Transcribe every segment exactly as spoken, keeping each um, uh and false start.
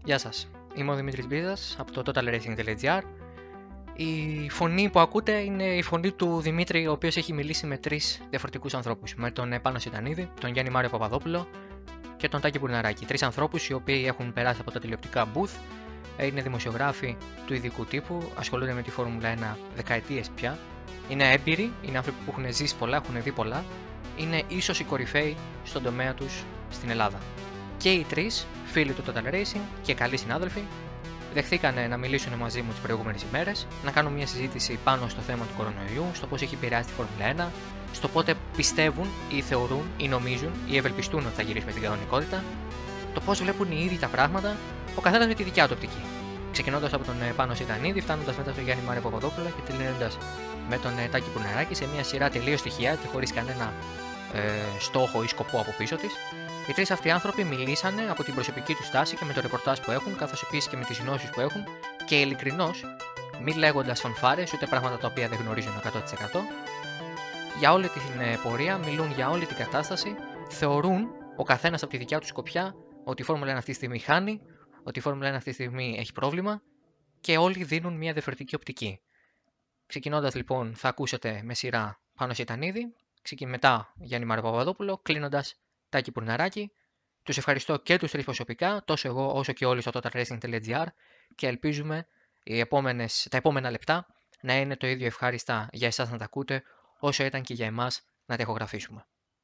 Γεια σας, είμαι ο Δημήτρης Μπίζας από το total racing τελεία gr. Η φωνή που ακούτε είναι η φωνή του Δημήτρη, ο οποίος έχει μιλήσει με τρεις διαφορετικούς ανθρώπους. Με τον Πάνο Σιτανίδη, τον Γιάννη Μάριο Παπαδόπουλο και τον Τάκη Μπουρναράκη. Τρεις ανθρώπους οι οποίοι έχουν περάσει από τα τηλεοπτικά booth, είναι δημοσιογράφοι του ειδικού τύπου, ασχολούνται με τη Φόρμουλα ένα δεκαετίες πια. Είναι έμπειροι, είναι άνθρωποι που έχουν ζήσει πολλά, έχουν δει πολλά. Είναι ίσως οι κορυφαίοι στον τομέα τους στην Ελλάδα. Και οι τρεις φίλοι του Total Racing και καλοί συνάδελφοι δεχθήκανε να μιλήσουν μαζί μου τις προηγούμενες ημέρες, να κάνουν μια συζήτηση πάνω στο θέμα του κορονοϊού, στο πώς έχει επηρεάσει τη Φόρμουλα ένα, στο πότε πιστεύουν ή θεωρούν ή νομίζουν ή ευελπιστούν ότι θα γυρίσουμε στην κανονικότητα, το πώς βλέπουν οι ίδιοι τα πράγματα, ο καθένας με τη δικιά του οπτική. Ξεκινώντας από τον Πάνο Σιτανίδη, φτάνοντας μετά στον Γιάννη Μάριο Παπαδόπουλο και τελειώνοντας με τον Τάκη Μπουρναράκη σε μια σειρά τελείως τυχαία και χωρίς κανένα ε, στόχο ή σκοπό από πίσω της. Οι τρεις αυτοί άνθρωποι μιλήσανε από την προσωπική του στάση και με το ρεπορτάζ που έχουν, καθώς επίσης και με τις γνώσεις που έχουν και ειλικρινώς, μη λέγοντας φανφάρες ούτε πράγματα τα οποία δεν γνωρίζουν εκατό τοις εκατό. Για όλη την πορεία, μιλούν για όλη την κατάσταση, θεωρούν ο καθένας από τη δικιά του σκοπιά ότι η Φόρμουλα ένα αυτή τη στιγμή χάνει, ότι η Φόρμουλα ένα αυτή τη στιγμή έχει πρόβλημα και όλοι δίνουν μια διαφορετική οπτική. Ξεκινώντας λοιπόν, θα ακούσετε με σειρά Πάνο Σιτανίδη, μετά Γιάννη Μάριο Παπαδόπουλο, κλείνοντας Τάκη Μπουρναράκη. Τους ευχαριστώ και τους τρεις προσωπικά, τόσο εγώ όσο και όλοι στο total racing τελεία gr και ελπίζουμε οι επόμενες, τα επόμενα λεπτά να είναι το ίδιο ευχάριστα για εσάς να τα ακούτε όσο ήταν και για εμάς να τα ηχογραφήσουμε.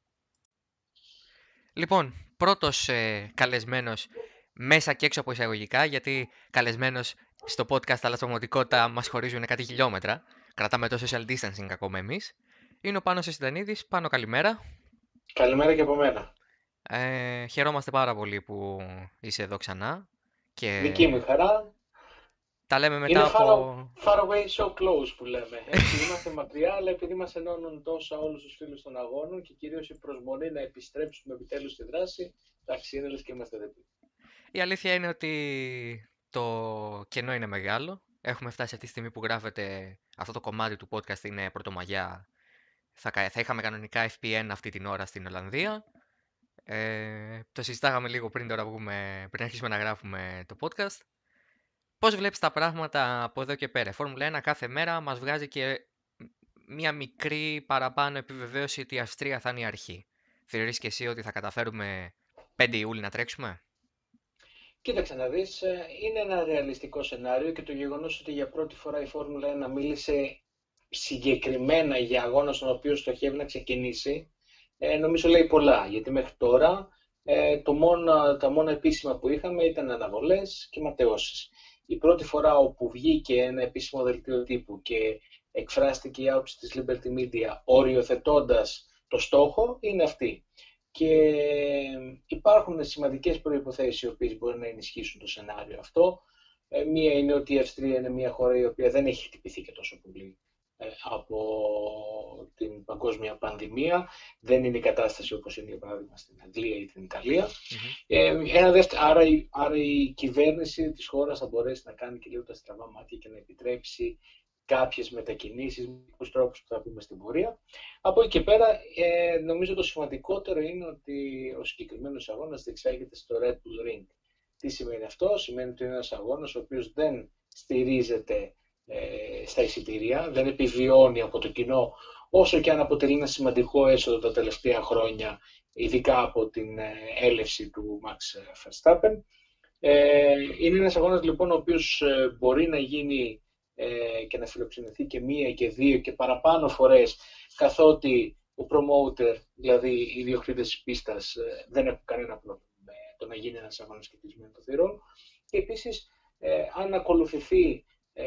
Λοιπόν, πρώτος ε, καλεσμένος μέσα και έξω από εισαγωγικά, γιατί καλεσμένος στο podcast αλλά στην πραγματικότητα μας χωρίζουν κάτι χιλιόμετρα, κρατάμε το social distancing ακόμα εμείς, είναι ο Πάνος Σιτανίδης. Πάνο, καλημέρα. Καλημέρα και από μένα. Ε, χαιρόμαστε πάρα πολύ που είσαι εδώ ξανά. Και δική μου χαρά. Τα λέμε μετά είναι από... far, far away so close που λέμε. Έτσι, είμαστε μακριά, αλλά επειδή μας ενώνουν τόσα όλους τους φίλους των αγώνων και κυρίως η προσμονή να επιστρέψουμε επιτέλους στη δράση, εντάξει, είναι λες και είμαστε δίπλα. Η αλήθεια είναι ότι το κενό είναι μεγάλο. Έχουμε φτάσει αυτή τη στιγμή που γράφεται αυτό το κομμάτι του podcast, είναι Πρωτομαγιά. Θα, θα είχαμε κανονικά εφ πι εν αυτή την ώρα στην Ολλανδία. Ε, το συζητάγαμε λίγο πριν, τώρα βγούμε, πριν αρχίσουμε να γράφουμε το podcast. Πώς βλέπεις τα πράγματα από εδώ και πέρα? Φόρμουλα ένα κάθε μέρα μας βγάζει και μια μικρή παραπάνω επιβεβαίωση ότι η Αυστρία θα είναι η αρχή. Θεωρείς και εσύ ότι θα καταφέρουμε πέντε Ιούλη να τρέξουμε? Κοίταξε να δεις, είναι ένα ρεαλιστικό σενάριο και το γεγονός ότι για πρώτη φορά η Φόρμουλα ένα μίλησε συγκεκριμένα για αγώνα στον οποίο στοχεύει να ξεκινήσει, ε, νομίζω λέει πολλά, γιατί μέχρι τώρα ε, το μόνο, τα μόνα επίσημα που είχαμε ήταν αναβολές και ματαιώσεις. Η πρώτη φορά όπου βγήκε ένα επίσημο δελτίο τύπου και εκφράστηκε η άποψη της Liberty Media οριοθετώντας το στόχο είναι αυτή. Και υπάρχουν σημαντικές προϋποθέσεις οι οποίες μπορεί να ενισχύσουν το σενάριο αυτό. Ε, μία είναι ότι η Αυστρία είναι μια χώρα η οποία δεν έχει χτυπηθεί και τόσο πολύ ε, από την παγκόσμια πανδημία. Δεν είναι η κατάσταση όπως είναι για παράδειγμα στην Αγγλία ή την Ιταλία. Mm-hmm. Ε, ένα δεύτερο, άρα, η, άρα η κυβέρνηση της χώρας θα μπορέσει να κάνει και λίγο τα στραβά μάτια και να επιτρέψει κάποιες μετακινήσεις, με τους τρόπους που θα πούμε στην πορεία. Από εκεί και πέρα, ε, νομίζω το σημαντικότερο είναι ότι ο συγκεκριμένος αγώνας διεξάγεται στο Red Bull Ring. Τι σημαίνει αυτό? Σημαίνει ότι είναι ένας αγώνας ο οποίος δεν στηρίζεται ε, στα εισιτήρια, δεν επιβιώνει από το κοινό, όσο και αν αποτελεί ένα σημαντικό έσοδο τα τελευταία χρόνια, ειδικά από την ε, έλευση του Max Verstappen. Ε, είναι ένας αγώνας λοιπόν ο οποίος ε, μπορεί να γίνει και να φιλοξενηθεί και μία και δύο και παραπάνω φορές, καθότι ο promoter, δηλαδή οι ιδιοκτήτες της πίστας, δεν έχουν κανένα πρόβλημα με το να γίνει ένας αγώνας κλεισμένων των θυρών. Και επίσης, ε, αν ακολουθηθεί ε,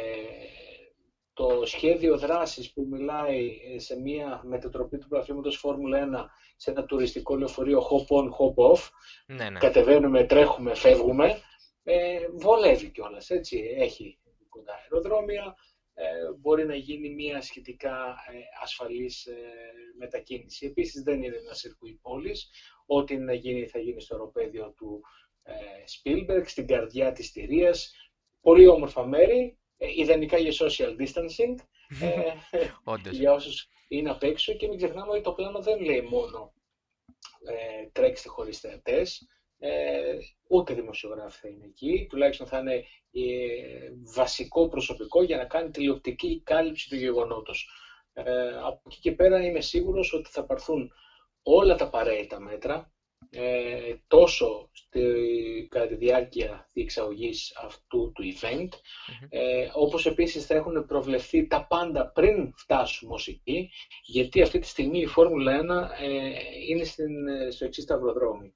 το σχέδιο δράσης που μιλάει σε μία μετατροπή του πρωταθλήματος Φόρμουλα ένα σε ένα τουριστικό λεωφορείο hop on, hop off, ναι, ναι. κατεβαίνουμε, τρέχουμε, φεύγουμε, ε, βολεύει κιόλας, έτσι, έχει κοντά αεροδρόμια, ε, μπορεί να γίνει μια σχετικά ε, ασφαλής ε, μετακίνηση. Επίσης δεν είναι ένα σιρκουί πόλης, ό,τι είναι να γίνει θα γίνει στο αεροπέδιο του ε, Spielberg, στην καρδιά της Τηρίας, πολύ όμορφα μέρη, ε, ιδανικά για social distancing, ε, για όσους είναι απ' έξω, και μην ξεχνάμε ότι το πλάνο δεν λέει μόνο ε, τρέξτε χωρίς θεατές, ε, ούτε δημοσιογράφοι θα είναι εκεί, τουλάχιστον θα είναι ε, βασικό προσωπικό για να κάνει τηλεοπτική κάλυψη του γεγονότος. Ε, από εκεί και πέρα είμαι σίγουρος ότι θα πάρθουν όλα τα απαραίτητα μέτρα, ε, τόσο στη, κατά τη διάρκεια διεξαγωγής αυτού του event, Mm-hmm. ε, όπως επίσης θα έχουν προβλεφθεί τα πάντα πριν φτάσουμε ως εκεί, γιατί αυτή τη στιγμή η Φόρμουλα ένα ε, είναι στην, στο εξής σταυροδρόμι.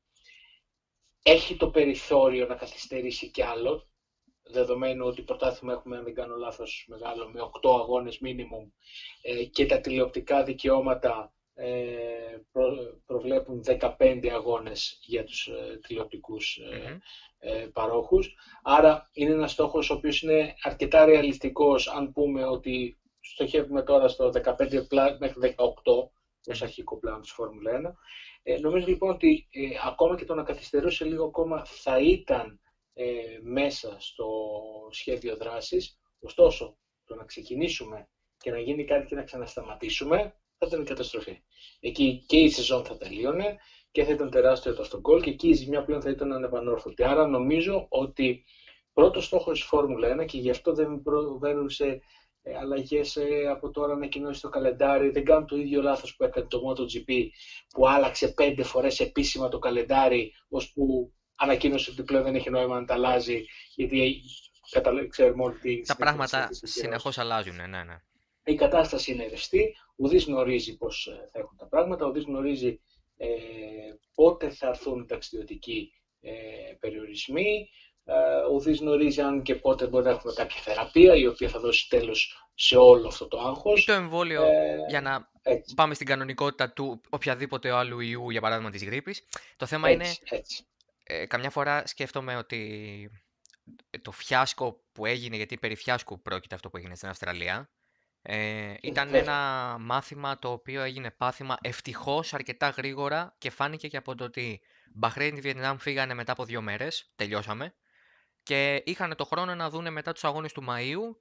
Έχει το περιθώριο να καθυστερήσει κι άλλο, δεδομένου ότι πρωτάθλημα έχουμε, αν δεν κάνω λάθος, μεγάλο, με οκτώ αγώνες minimum, ε, και τα τηλεοπτικά δικαιώματα ε, προ, προβλέπουν δεκαπέντε αγώνες για τους ε, τηλεοπτικούς ε, ε, παρόχους. Άρα είναι ένας στόχος ο οποίος είναι αρκετά ρεαλιστικός, αν πούμε ότι στοχεύουμε τώρα στο δεκαπέντε μέχρι δεκαοκτώ ως αρχικό πλάνο της Φόρμουλα ένα. Ε, νομίζω λοιπόν ότι ε, ακόμα και το να καθυστερούσε λίγο ακόμα θα ήταν ε, μέσα στο σχέδιο δράσης. Ωστόσο, το να ξεκινήσουμε και να γίνει κάτι και να ξανασταματήσουμε θα ήταν η καταστροφή. Εκεί και η σεζόν θα τελείωνε και θα ήταν τεράστιο το αυτογκόλ και εκεί η ζημιά πλέον θα ήταν ανεπανόρθωτη. Άρα νομίζω ότι πρώτος στόχος της Φόρμουλα ένα, και γι' αυτό δεν προβαίνουν σε αλλαγές από τώρα, ανακοινώσει το καλεντάρι, δεν κάνουν το ίδιο λάθος που έκανε το MotoGP, που άλλαξε πέντε φορές επίσημα το καλεντάρι, ώσπου ανακοίνωσε ότι πλέον δεν έχει νόημα να τα αλλάζει, γιατί ξέρουμε όλοι τι. Τα πράγματα συνεχώς αλλάζουν, ναι, ναι. Η κατάσταση είναι ρευστή, ουδής γνωρίζει πώς θα έχουν τα πράγματα, ουδής γνωρίζει ε, πότε θα έρθουν οι ταξιδιωτικοί ε, περιορισμοί, ε, ουδής γνωρίζει αν και πότε μπορεί να έχουμε κάποια θεραπεία η οποία θα δώσει τέλος σε όλο αυτό το άγχος. Ή το εμβόλιο ε, για να έτσι. πάμε στην κανονικότητα του οποιαδήποτε άλλου ιού, για παράδειγμα της γρίπης. Το θέμα έτσι, είναι, έτσι. Ε, καμιά φορά σκέφτομαι ότι το φιάσκο που έγινε, γιατί περί φιάσκου πρόκειται αυτό που έγινε στην Αυστραλία, ε, ήταν Βέβαια. ένα μάθημα το οποίο έγινε πάθημα ευτυχώς αρκετά γρήγορα και φάνηκε και από το ότι Μπαχρέιν και Βιετνάμ φύγανε μετά από δύο μέρες, τελειώσαμε, και είχαν το χρόνο να δούνε μετά τους αγώνες του Μαΐου,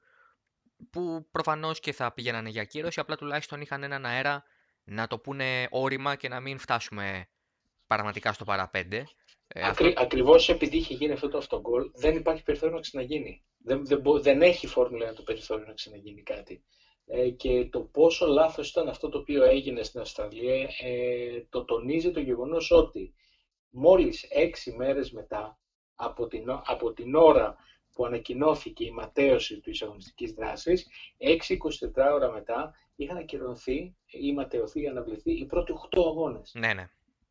που προφανώς και θα πήγαιναν για κύρωση, απλά τουλάχιστον είχαν έναν αέρα να το πούνε όρημα και να μην φτάσουμε πραγματικά στο παραπέντε. Ε, Ακρι, αυτό... Ακριβώς επειδή είχε γίνει αυτό το αυτογκολ, δεν υπάρχει περιθώριο να ξαναγίνει. Δεν, δεν, δεν έχει η Φόρμουλα το περιθώριο να ξαναγίνει κάτι. Ε, και το πόσο λάθος ήταν αυτό το οποίο έγινε στην Αυστραλία, ε, το τονίζει το γεγονός ότι μόλις έξι μέρες μετά από την, από την ώρα που ανακοινώθηκε η ματαίωση της αγωνιστικής δράσης, έξι με είκοσι τέσσερις ώρα μετά είχαν ακυρωθεί ή ματαιωθεί ή αναβληθεί οι πρώτοι οκτώ αγώνες. Ναι, ναι.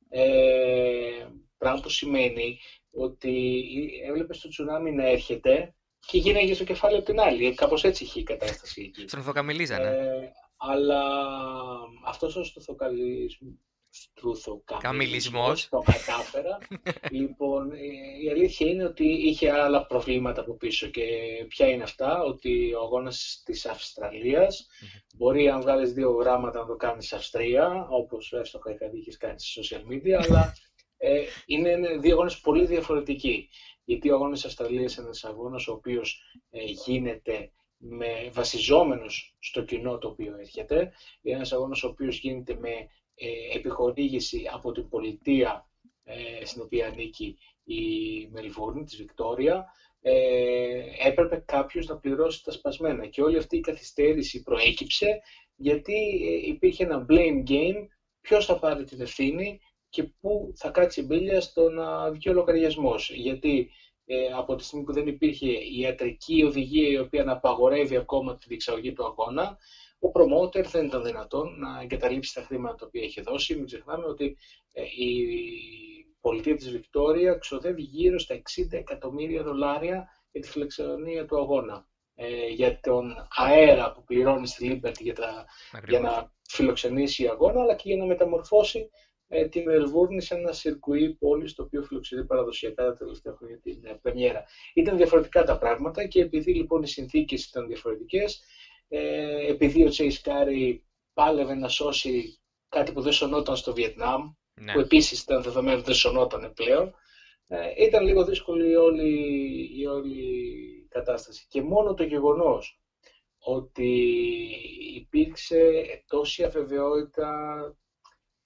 Ε, πράγμα που σημαίνει ότι έβλεπες το τσουνάμι να έρχεται και γίναγε στο κεφάλι από την άλλη. Κάπως έτσι είχε η κατάσταση εκεί. Στρουθοκαμιλίζανε. Ε, αλλά αυτός ο στρουθοκαμιλισμός, στρουθοκαμιλισμός το κατάφερα. Λοιπόν, η αλήθεια είναι ότι είχε άλλα προβλήματα από πίσω. Και ποια είναι αυτά? Ότι ο αγώνας της Αυστραλίας μπορεί, αν βγάλεις δύο γράμματα, να το κάνεις Αυστρία, όπως εύστοχα είχες κάνει στα social media, αλλά ε, είναι δύο αγώνες πολύ διαφορετικοί. Γιατί ο αγώνας της Αυστραλίας είναι ένας αγώνας ο οποίος ε, γίνεται με, βασιζόμενος στο κοινό το οποίο έρχεται. Είναι ένας αγώνας ο οποίος γίνεται με ε, επιχορήγηση από την πολιτεία ε, στην οποία ανήκει η Μελβούρνη, της Βικτόρια. Ε, έπρεπε κάποιος να πληρώσει τα σπασμένα και όλη αυτή η καθυστέρηση προέκυψε γιατί ε, υπήρχε ένα blame game, ποιος θα πάρει την ευθύνη και πού θα κάτσει η μπίλια στο να βγει ο λογαριασμός. Γιατί ε, από τη στιγμή που δεν υπήρχε η ιατρική οδηγία η οποία να απαγορεύει ακόμα τη διεξαγωγή του αγώνα, ο promoter δεν ήταν δυνατόν να εγκαταλείψει τα χρήματα τα οποία έχει δώσει. Μην ξεχνάμε ότι ε, η πολιτεία της Βικτόρια ξοδεύει γύρω στα εξήντα εκατομμύρια δολάρια για τη φιλοξενία του αγώνα. Ε, για τον αέρα που πληρώνει στη Liberty για, τα, για να φιλοξενήσει αγώνα, αλλά και για να μεταμορφώσει ε, τη Μελβούρνη σε ένα σιρκουί πόλη το οποίο φιλοξενεί παραδοσιακά τα τελευταία χρόνια την ε, πρεμιέρα. Ήταν διαφορετικά τα πράγματα και επειδή λοιπόν οι συνθήκες ήταν διαφορετικές, ε, επειδή ο Chase Carey πάλευε να σώσει κάτι που δεν σωνόταν στο Βιετνάμ, ναι, που επίσης ήταν δεδομένο ότι δεν σωνόταν πλέον, ε, ήταν λίγο δύσκολη η όλη, η όλη κατάσταση. Και μόνο το γεγονός ότι υπήρξε τόση αβεβαιότητα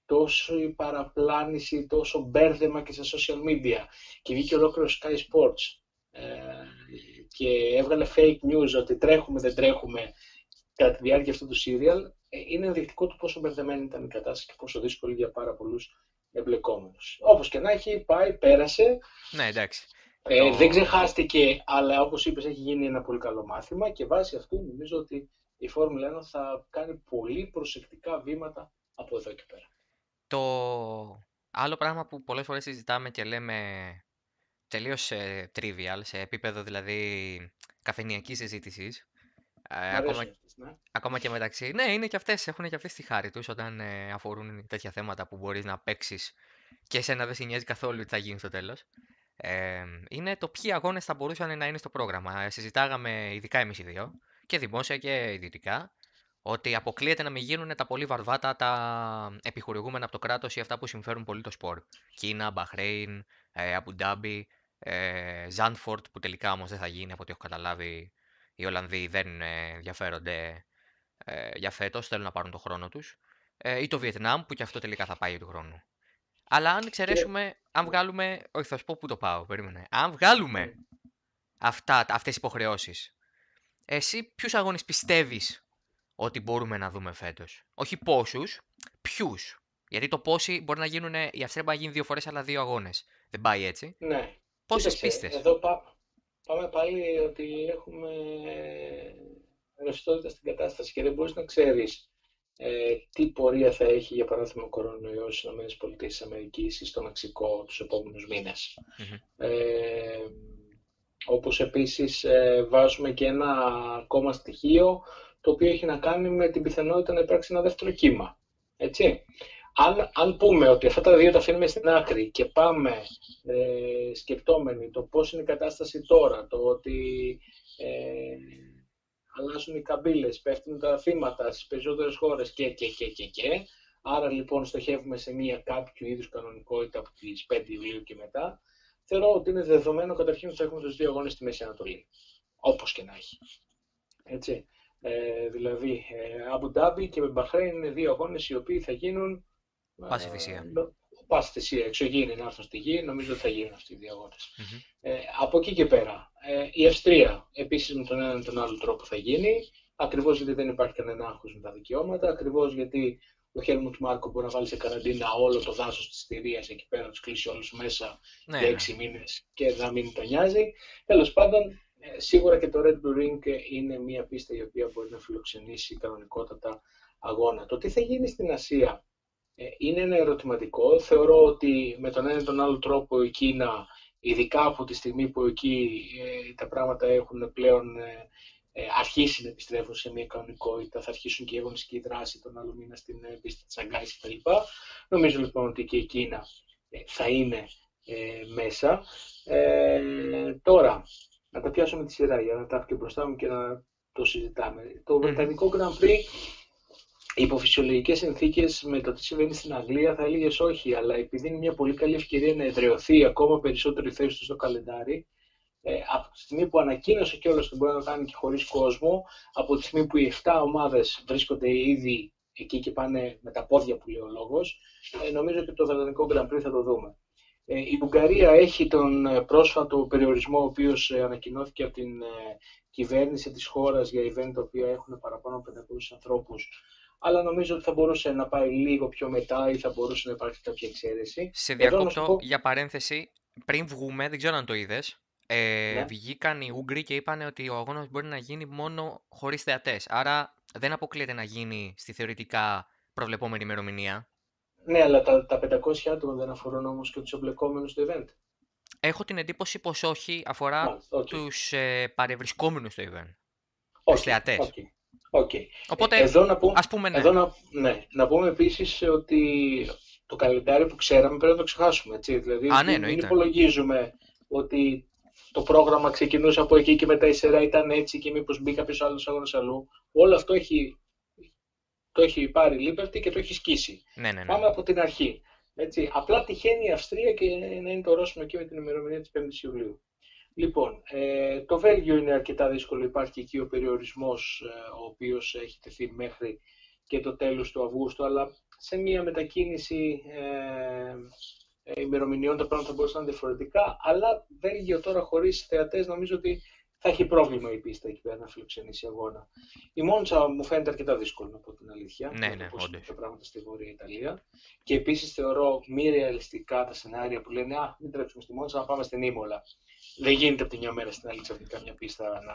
τόσο η παραπλάνηση, τόσο μπέρδεμα και στα social media. Και βγήκε ολόκληρο Sky Sports ε, και έβγαλε fake news ότι τρέχουμε, δεν τρέχουμε κατά τη διάρκεια αυτού του serial. Ε, είναι ενδεικτικό του πόσο μπερδεμένη ήταν η κατάσταση και πόσο δύσκολη για πάρα πολλούς εμπλεκόμενους. Όπως και να έχει, πάει, πέρασε. Ναι, εντάξει. Ε, το... Δεν ξεχάστηκε, αλλά όπως είπες, έχει γίνει ένα πολύ καλό μάθημα και βάσει αυτού νομίζω ότι η Φόρμουλα ένα θα κάνει πολύ προσεκτικά βήματα από εδώ και πέρα. Το άλλο πράγμα που πολλές φορές συζητάμε και λέμε τελείως ε, trivial, σε επίπεδο δηλαδή καφενειακής συζήτησης, ε, Μ' ακόμα, αρέσουν αυτές, ναι. ακόμα και μεταξύ. Ναι, είναι και αυτές, έχουν και αυτές τη χάρη τους όταν ε, αφορούν τέτοια θέματα που μπορείς να παίξεις και εσένα δεν σε νοιάζει καθόλου τι θα γίνει στο τέλος. Ε, είναι το ποιοι αγώνες θα μπορούσαν να είναι στο πρόγραμμα. Ε, συζητάγαμε ειδικά εμείς οι δύο, και δημόσια και ιδιωτικά, ότι αποκλείεται να μην γίνουν τα πολύ βαρβάτα, τα επιχορηγούμενα από το κράτος ή αυτά που συμφέρουν πολύ το σπορ. Κίνα, Μπαχρέιν, ε, Αμπουντάμπι, ε, Ζάντφορντ, που τελικά όμως δεν θα γίνει από ό,τι έχω καταλάβει. Οι Ολλανδοί δεν ε, ενδιαφέρονται ε, για φέτος, θέλουν να πάρουν το χρόνο τους. Ε, ή το Βιετνάμ, που και αυτό τελικά θα πάει του χρόνου. Αλλά αν Και εξαιρέσουμε, αν βγάλουμε. Όχι, θα σου πω πού το πάω. Περίμενε. Αν βγάλουμε αυτά, αυτές τις υποχρεώσεις, εσύ ποιους αγώνες πιστεύεις ότι μπορούμε να δούμε φέτος? Όχι πόσους, ποιους. Γιατί το πόσοι μπορεί να γίνουν. Η Αυστρία μπορεί να γίνει δύο φορές, αλλά δύο αγώνες. Δεν πάει έτσι. ναι, Πόσες κοίταξε, πίστες? εδώ πά, πάμε πάλι ότι έχουμε ρευστότητα στην κατάσταση και δεν μπορείς να ξέρεις ε, τι πορεία θα έχει για παράδειγμα ο κορονοϊός στις ΗΠΑ ή στο Μεξικό τους επόμενους μήνες. Mm-hmm. Ε, όπως επίσης ε, βάζουμε και ένα ακόμα στοιχείο το οποίο έχει να κάνει με την πιθανότητα να υπάρξει ένα δεύτερο κύμα. Έτσι. Αν, αν πούμε ότι αυτά τα δύο τα αφήνουμε στην άκρη και πάμε ε, σκεπτόμενοι το πώς είναι η κατάσταση τώρα, το ότι ε, αλλάζουν οι καμπύλες, πέφτουν τα θύματα στις περισσότερες χώρες και, και, και, και, και. Άρα λοιπόν στοχεύουμε σε μια κάποιο είδους κανονικότητα από τις πέντε Ιουλίου και μετά. Θεωρώ ότι είναι δεδομένο καταρχήν ότι θα έχουμε τους δύο αγώνες στη Μέση Ανατολή. Όπως και να έχει. Έτσι. Ε, δηλαδή, Αμπου Ντάμπι και Μπαχρέιν είναι δύο αγώνες οι οποίοι θα γίνουν Πάση θυσία. Πάση θυσία, εξωγήινη να έρθουν στη γη, νομίζω ότι θα γίνουν αυτοί οι δύο αγώνες. Mm-hmm. Ε, από εκεί και πέρα, ε, η Αυστρία επίσης με τον έναν ή τον άλλο τρόπο θα γίνει, ακριβώς γιατί δεν υπάρχει κανένα άγχος με τα δικαιώματα, ακριβώς γιατί ο Χέλμουντ Μάρκο μπορεί να βάλει σε καραντίνα όλο το δάσος της Στηρίας εκεί πέρα, να τους κλείσει όλους μέσα Ναι, για έξι μήνες και να μην τον νοιάζει. Τέλος πάντων, ε, σίγουρα και το Red Bull Ring είναι μια πίστα η οποία μπορεί να φιλοξενήσει κανονικότατα αγώνα. Το τι θα γίνει στην Ασία είναι ένα ερωτηματικό. Θεωρώ ότι με τον ένα ή τον άλλο τρόπο η Κίνα, ειδικά από τη στιγμή που εκεί ε, τα πράγματα έχουν πλέον ε, ε, αρχίσει να επιστρέφουν σε μια κανονικότητα, θα αρχίσουν και η αγωνιστική δράση τον άλλο μήνα στην ε, πίστα της Σαγκάης κτλ. Νομίζω λοιπόν ότι και η Κίνα ε, θα είναι ε, μέσα. Ε, τώρα, να τα πιάσουμε τη σειρά για να τα έχω και μπροστά μου και να το συζητάμε. Το Βρετανικό Grand Prix, υπό φυσιολογικές συνθήκες, με το τι συμβαίνει στην Αγγλία, θα έλεγες όχι, αλλά επειδή είναι μια πολύ καλή ευκαιρία να εδραιωθεί ακόμα περισσότερο η θέση του στο καλεντάρι, ε, από τη στιγμή που ανακοίνωσε κιόλας ότι μπορεί να το κάνει και χωρίς κόσμο, από τη στιγμή που οι εφτά ομάδες βρίσκονται ήδη εκεί και πάνε με τα πόδια που λέει ο λόγος, ε, νομίζω ότι το Βρετανικό Grand Prix θα το δούμε. Ε, η Ουγγαρία έχει τον πρόσφατο περιορισμό, ο οποίος ε, ανακοινώθηκε από την ε, κυβέρνηση της χώρας για event τα οποία έχουν παραπάνω από πεντακόσιους ανθρώπους. Αλλά νομίζω ότι θα μπορούσε να πάει λίγο πιο μετά ή θα μπορούσε να υπάρχει κάποια εξαίρεση. Σε διακόπτω πω... για παρένθεση. Πριν βγούμε, δεν ξέρω αν το είδες, ε, ναι. βγήκαν οι Ούγγροι και είπαν ότι ο αγώνας μπορεί να γίνει μόνο χωρίς θεατές. Άρα δεν αποκλείεται να γίνει στη θεωρητικά προβλεπόμενη ημερομηνία. Ναι, αλλά τα, τα πεντακόσια άτομα δεν αφορούν όμως και τους εμπλεκόμενους στο event. Έχω την εντύπωση πως όχι, αφορά Μάλιστα, okay. τους ε, παρευρισκόμενους στο event. Okay, τους θεατές. Okay. Okay. Οπότε, εδώ να πούμε, ας πούμε ναι. Εδώ να, ναι. να πούμε επίσης ότι το καλεντάρι που ξέραμε πρέπει να το ξεχάσουμε. Έτσι. Δηλαδή Α, ναι, μην υπολογίζουμε ότι το πρόγραμμα ξεκινούσε από εκεί και μετά η σειρά ήταν έτσι και μήπως μπει κάποιος άλλος αγώνας αλλού. Όλο αυτό έχει, το έχει πάρει Liberty και το έχει σκίσει. Ναι, ναι, ναι. Πάμε από την αρχή. Έτσι. Απλά τυχαίνει η Αυστρία και να είναι το ορόσημο εκεί με την ημερομηνία της πέμπτης Ιουλίου. Λοιπόν, ε, το Βέλγιο είναι αρκετά δύσκολο, υπάρχει εκεί ο περιορισμός ε, ο οποίος έχει τεθεί μέχρι και το τέλος του Αυγούστου, αλλά σε μια μετακίνηση ε, ε, ημερομηνιών τα πράγματα θα μπορούσαν να είναι διαφορετικά, αλλά Βέλγιο τώρα χωρίς θεατές νομίζω ότι θα έχει πρόβλημα η πίστα εκεί πέρα να φιλοξενήσει αγώνα. Η Μόντσα μου φαίνεται αρκετά δύσκολο, να πω την αλήθεια, Ναι, με το ναι, πώς είναι όντως. τα πράγματα στη Βόρεια Ιταλία. Και επίσης θεωρώ μη ρεαλιστικά τα σενάρια που λένε «Α, μην τρέψουμε στη Μόντσα, να πάμε στην Ήμολα». Δεν γίνεται από τη μια μέρα στην άλλη ξαφνικά μια πίστα να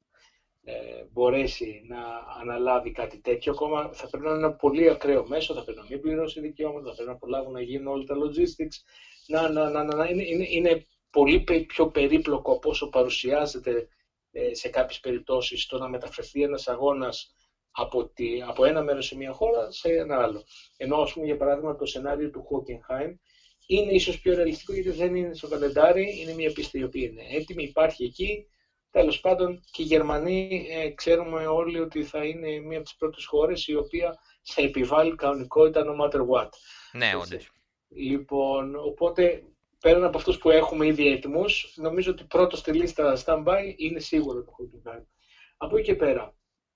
ε, μπορέσει να αναλάβει κάτι τέτοιο. Ακόμα θα πρέπει να είναι ένα πολύ ακραίο μέσο, θα πρέπει να μην πληρώσει δικαιώματα, θα πρέπει να προλάβουν να γίνουν όλα τα logistics. Να, να, να, να, είναι, είναι, είναι πολύ πιο περίπλοκο από όσο παρουσιάζεται ε, σε κάποιες περιπτώσεις το να μεταφερθεί ένας αγώνας από, τη, από ένα μέρος σε μια χώρα σε ένα άλλο. Ενώ, ας πούμε, για παράδειγμα, το σενάριο του Hockenheim είναι ίσως πιο ρεαλιστικό γιατί δεν είναι στο καλεντάρι, είναι μια πίστα η οποία είναι έτοιμη, υπάρχει εκεί. Τέλος πάντων, και οι Γερμανοί ε, ξέρουμε όλοι ότι θα είναι μία από τις πρώτες χώρες η οποία θα επιβάλλει κανονικότητα no matter what. Ναι, όντως. Λοιπόν, οπότε πέραν από αυτούς που έχουμε ήδη έτοιμους, νομίζω ότι πρώτο στη λίστα stand-by είναι σίγουρο το Hockenheim. Από εκεί και πέρα,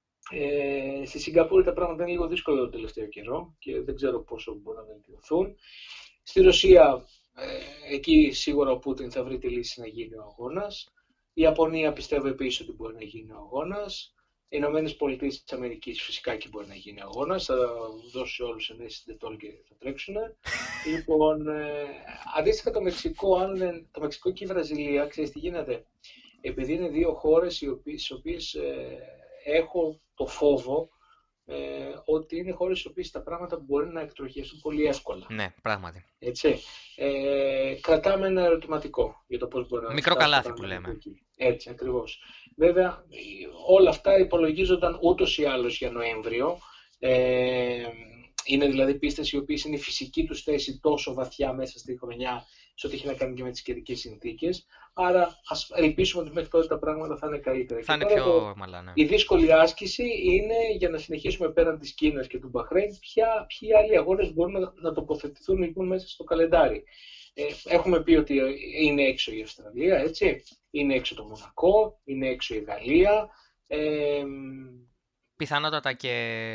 ε, στη Σιγκαπούρη τα πράγματα είναι λίγο δύσκολα τον τελευταίο καιρό και δεν ξέρω πόσο μπορούν να βελτιωθούν. Στη Ρωσία, ε, εκεί σίγουρα ο Πούτιν θα βρει τη λύση να γίνει ο αγώνας. Η Ιαπωνία πιστεύω επίσης ότι μπορεί να γίνει ο αγώνας. Οι Ηνωμένες Πολιτείες της Αμερικής φυσικά και μπορεί να γίνει ο αγώνας. Θα δώσει όλους ενέσεις συντετών και θα τρέξουν. Λοιπόν, ε, αντίστοιχα το Μεξικό, αν δεν, το Μεξικό και η Βραζιλία, ξέρεις τι γίνεται. Επειδή είναι δύο χώρες στις οποίες ε, έχω το φόβο ε, ότι είναι χώρες στις οποίες τα πράγματα μπορεί να εκτροχιαστούν πολύ εύκολα. Ναι, πράγματι. Έτσι. Ε, κρατάμε ένα ερωτηματικό για το πώς μπορεί να Μικρό καλάθι που λέμε. εκεί. Έτσι, ακριβώς. Βέβαια, όλα αυτά υπολογίζονταν ούτως ή άλλως για Νοέμβριο. Ε, είναι δηλαδή πίστες οι οποίες είναι η φυσική τους θέση τόσο βαθιά μέσα στη χρονιά, σε ό,τι έχει να κάνει και με τις καιρικές συνθήκες. Άρα, ας ελπίσουμε ότι μέχρι τότε τα πράγματα θα είναι καλύτερα. Θα και είναι πιο το, μαλά, ναι. Η δύσκολη άσκηση είναι για να συνεχίσουμε πέραν της Κίνας και του Μπαχρέιν, ποια, ποιοι άλλοι αγώνες μπορούν να, να τοποθετηθούν λοιπόν μέσα στο καλεντάρι. Ε, έχουμε πει ότι είναι έξω η Αυστραλία, έτσι. Είναι έξω το Μονακό, είναι έξω η Γαλλία. Ε, Πιθανότατα και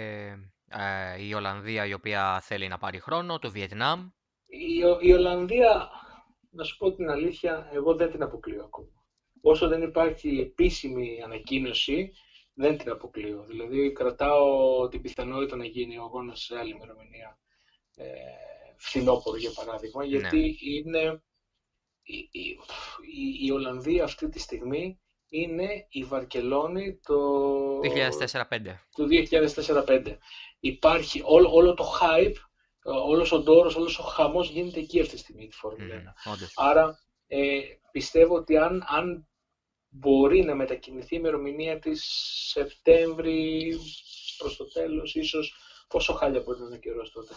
ε, η Ολλανδία, η οποία θέλει να πάρει χρόνο, το Βιετνάμ. Η, η Ολλανδία, να σου πω την αλήθεια, εγώ δεν την αποκλείω ακόμα. Όσο δεν υπάρχει επίσημη ανακοίνωση, δεν την αποκλείω. Δηλαδή, κρατάω την πιθανότητα να γίνει ο αγώνας σε άλλη ημερομηνία. Ε, φθινόπωρο, για παράδειγμα, γιατί Ναι. είναι η, η, η, η Ολλανδία αυτή τη στιγμή είναι η Βαρκελόνη το δύο χιλιάδες τέσσερα πέντε. του δύο χιλιάδες τέσσερα πέντε. Υπάρχει όλο, όλο το hype, όλος ο ντόρος, όλος ο χαμός γίνεται εκεί αυτή τη στιγμή τη Φόρμουλα ένα. Mm, Άρα ε, πιστεύω ότι αν, αν μπορεί να μετακινηθεί η ημερομηνία της Σεπτέμβρη προς το τέλος, ίσως πόσο χάλια μπορεί να είναι ο καιρός τότε.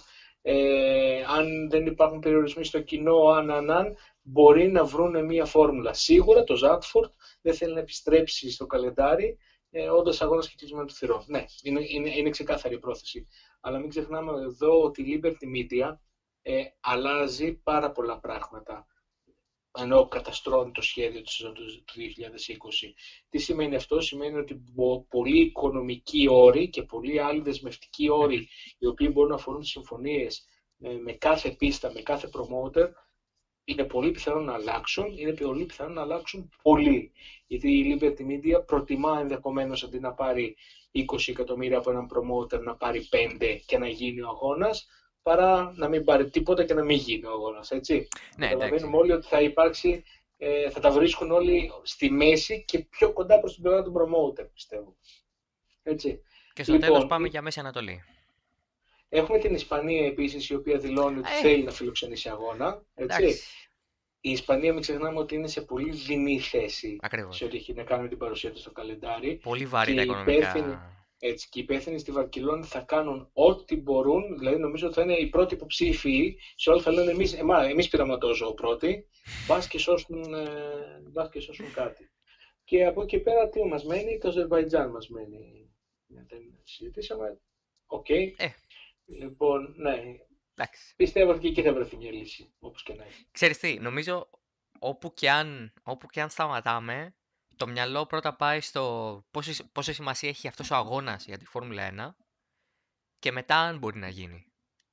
Ε, αν δεν υπάρχουν περιορισμοί στο κοινό, αν, αν, αν, μπορεί να βρουν μια φόρμουλα. Σίγουρα το Ζάτφορντ δεν θέλει να επιστρέψει στο καλεντάρι, ε, όντας αγώνας και κλεισμένο του θυρών. Ναι, είναι, είναι, είναι ξεκάθαρη η πρόθεση. Αλλά μην ξεχνάμε εδώ ότι η Liberty Media ε, αλλάζει πάρα πολλά πράγματα, ενώ καταστρώνει το σχέδιο της σεζόν του δύο χιλιάδες είκοσι. Τι σημαίνει αυτό? Σημαίνει ότι πολλοί οικονομικοί όροι και πολλοί άλλοι δεσμευτικοί όροι, οι οποίοι μπορούν να αφορούν συμφωνίες με κάθε πίστα, με κάθε promoter, είναι πολύ πιθανό να αλλάξουν, είναι πολύ πιθανό να αλλάξουν πολύ. Γιατί η Liberty Media προτιμά ενδεχομένως αντί να πάρει είκοσι εκατομμύρια από έναν promoter να πάρει πέντε και να γίνει ο αγώνας, παρά να μην πάρει τίποτα και να μην γίνει ο αγώνας, έτσι. Ναι, καταλαβαίνουμε όλοι ότι θα υπάρξει, ε, θα τα βρίσκουν όλοι στη μέση και πιο κοντά προς την πλευρά του promoter, πιστεύω. Έτσι. Και στο λοιπόν, τέλος πάμε για Μέση Ανατολή. Έχουμε την Ισπανία επίσης, η οποία δηλώνει ότι ε, θέλει να φιλοξενήσει αγώνα, έτσι. Εντάξει. Η Ισπανία, μην ξεχνάμε ότι είναι σε πολύ δεινή θέση. Ακριβώς. Σε ό,τι έχει να κάνει με την παρουσία του στο καλεντάρι. Πολύ βαρύ τα οικονομικά. Υπεύθυνοι, έτσι, και οι υπεύθυνοι στη Βαρκελόνη θα κάνουν ό,τι μπορούν, δηλαδή νομίζω ότι θα είναι οι πρώτοι υποψήφοι, σε όλοι θα λένε εμείς, εμά, εμείς πήραμε το ζώο πρώτοι, μπας και, σώσουν, ε, και σώσουν κάτι. Και από εκεί πέρα τι μας μένει? Το Αζερβαϊτζάν μας μένει. Δεν συζητήσαμε. Οκ. Okay. Ε. Λοιπόν, ναι. Εντάξει. Πιστεύω ότι και εκεί θα βρεθεί μια λύση, όπως και να έχει. Ξέρεις τι, νομίζω όπου και αν, όπου και αν σταματάμε, το μυαλό πρώτα πάει στο πόση, πόση σημασία έχει αυτός ο αγώνας για τη Φόρμουλα ένα και μετά αν μπορεί να γίνει.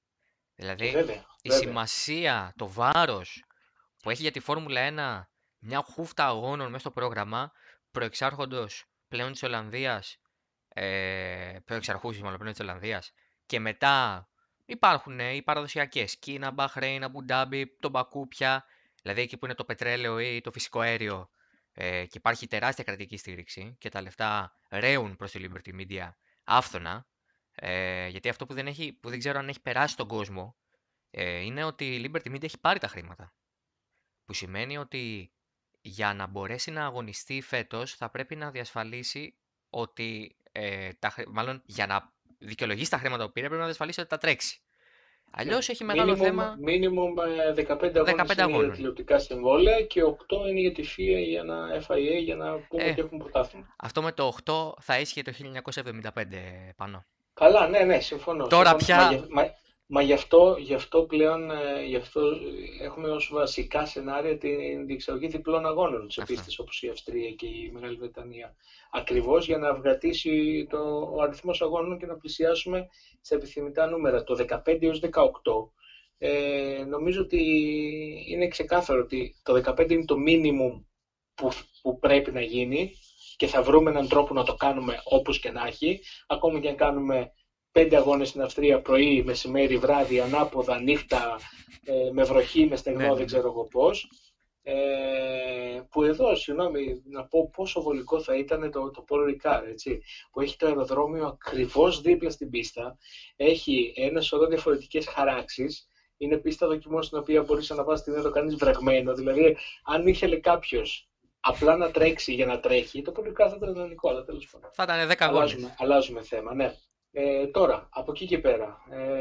Και Δηλαδή, βέβαια, η βέβαια. σημασία, το βάρος που έχει για τη Φόρμουλα ένα μια χούφτα αγώνων μέσα στο πρόγραμμα, προεξάρχοντος πλέον της Ολλανδίας, ε, προεξαρχούσης μάλλον πλέον της Ολλανδίας, και μετά υπάρχουν ε, οι παραδοσιακές, Κίνα, Μπαχρέιν, Αμπουντάμπι, το Μπακού πια, δηλαδή εκεί που είναι το πετρέλαιο ή το φυσικό αέριο, ε, και υπάρχει τεράστια κρατική στήριξη και τα λεφτά ρέουν προς τη Liberty Media άφθονα, ε, γιατί αυτό που δεν, έχει, που δεν ξέρω αν έχει περάσει στον κόσμο, ε, είναι ότι η Liberty Media έχει πάρει τα χρήματα. Που σημαίνει ότι για να μπορέσει να αγωνιστεί φέτος θα πρέπει να διασφαλίσει ότι, ε, τα, χρη- μάλλον για να δικαιολογήσει τα χρήματα που πήρε πρέπει να διασφαλίσει ότι τα τρέξει. Ναι. Αλλιώς έχει μεγάλο Minimum, θέμα minimum ε, δεκαπέντε αγώνες δεκαπέντε είναι για τα αγώνων. τηλεοπτικά συμβόλαια και οκτώ είναι για τη φία για να εφ άι έι για να πούμε Ε, ότι έχουν πρωτάθλημα. αυτό με το οκτώ θα ίσχυε το χίλια εννιακόσια εβδομήντα πέντε πάνω. Καλά, ναι, ναι, συμφωνώ. Τώρα συμφωνώ. Μα, πια, γι' μα, μα γι' αυτό, γι' αυτό πλέον ε, γι' αυτό έχουμε ως βασικά σενάρια την διεξαγωγή διπλών αγώνων σε αυτό. πίστες όπως η Αυστρία και η Μεγάλη Βρετανία. Ακριβώς για να αυγατήσει το, ο αριθμός αγώνων και να πλησιάσουμε στα επιθυμητά νούμερα. Το δεκαπέντε έως δεκαοκτώ ε, νομίζω ότι είναι ξεκάθαρο ότι το δεκαπέντε είναι το minimum που, που πρέπει να γίνει και θα βρούμε έναν τρόπο να το κάνουμε όπως και να έχει, ακόμη και αν κάνουμε πέντε αγώνες στην Αυστρία πρωί, μεσημέρι, βράδυ, ανάποδα, νύχτα, ε, με βροχή, με στεγνό, Ναι, ναι, δεν ναι. ξέρω εγώ πώς. Ε, που εδώ, συγγνώμη, να πω πόσο βολικό θα ήταν το, το Paul Ricard, έτσι, που έχει το αεροδρόμιο ακριβώς δίπλα στην πίστα, έχει ένα σωρό διαφορετικές χαράξεις, είναι πίστα δοκιμών στην οποία μπορείς να πας να το κάνεις βραγμένο, δηλαδή αν ήθελε κάποιος απλά να τρέξει για να τρέχει, το Paul Ricard θα ήταν ιδανικό, αλλά τέλος πάντων. Θα ήταν δέκα αγώνες Αλλάζουμε, αλλάζουμε θέμα, ναι. Ε, τώρα, από εκεί και πέρα,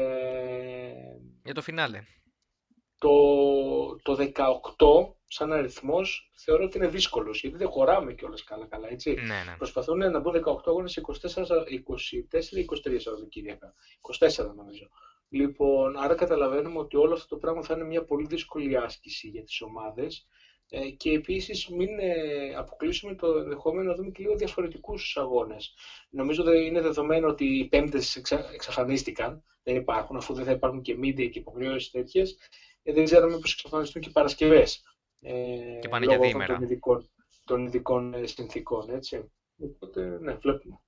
ε, για το φινάλε. το, το δεκαοκτώ σαν αριθμός θεωρώ ότι είναι δύσκολος, γιατί δεν χωράμε κιόλας καλά-καλά, έτσι. Ναι, ναι. Προσπαθούν να μπουν δεκαοκτώ αγώνες σε είκοσι τέσσερα είκοσι τρία Σαββατοκύριακα. είκοσι τέσσερα νομίζω. Λοιπόν, άρα καταλαβαίνουμε ότι όλο αυτό το πράγμα θα είναι μια πολύ δύσκολη άσκηση για τις ομάδες. Ε, και επίσης μην ε, αποκλείσουμε το ενδεχόμενο να δούμε και λίγο διαφορετικούς αγώνες. Νομίζω ότι είναι δεδομένο ότι οι πέμπτες εξα, εξαφανίστηκαν, δεν υπάρχουν, αφού δεν θα υπάρχουν και media και υποχρεώσεις τέτοιες. Ε, δεν ξέρω μήπως εξαφανιστούν και οι Παρασκευές, ε, Και πάνε για λόγω διήμερα. των ειδικών, των ειδικών ε, συνθήκων, έτσι. Οπότε, ναι, βλέπουμε.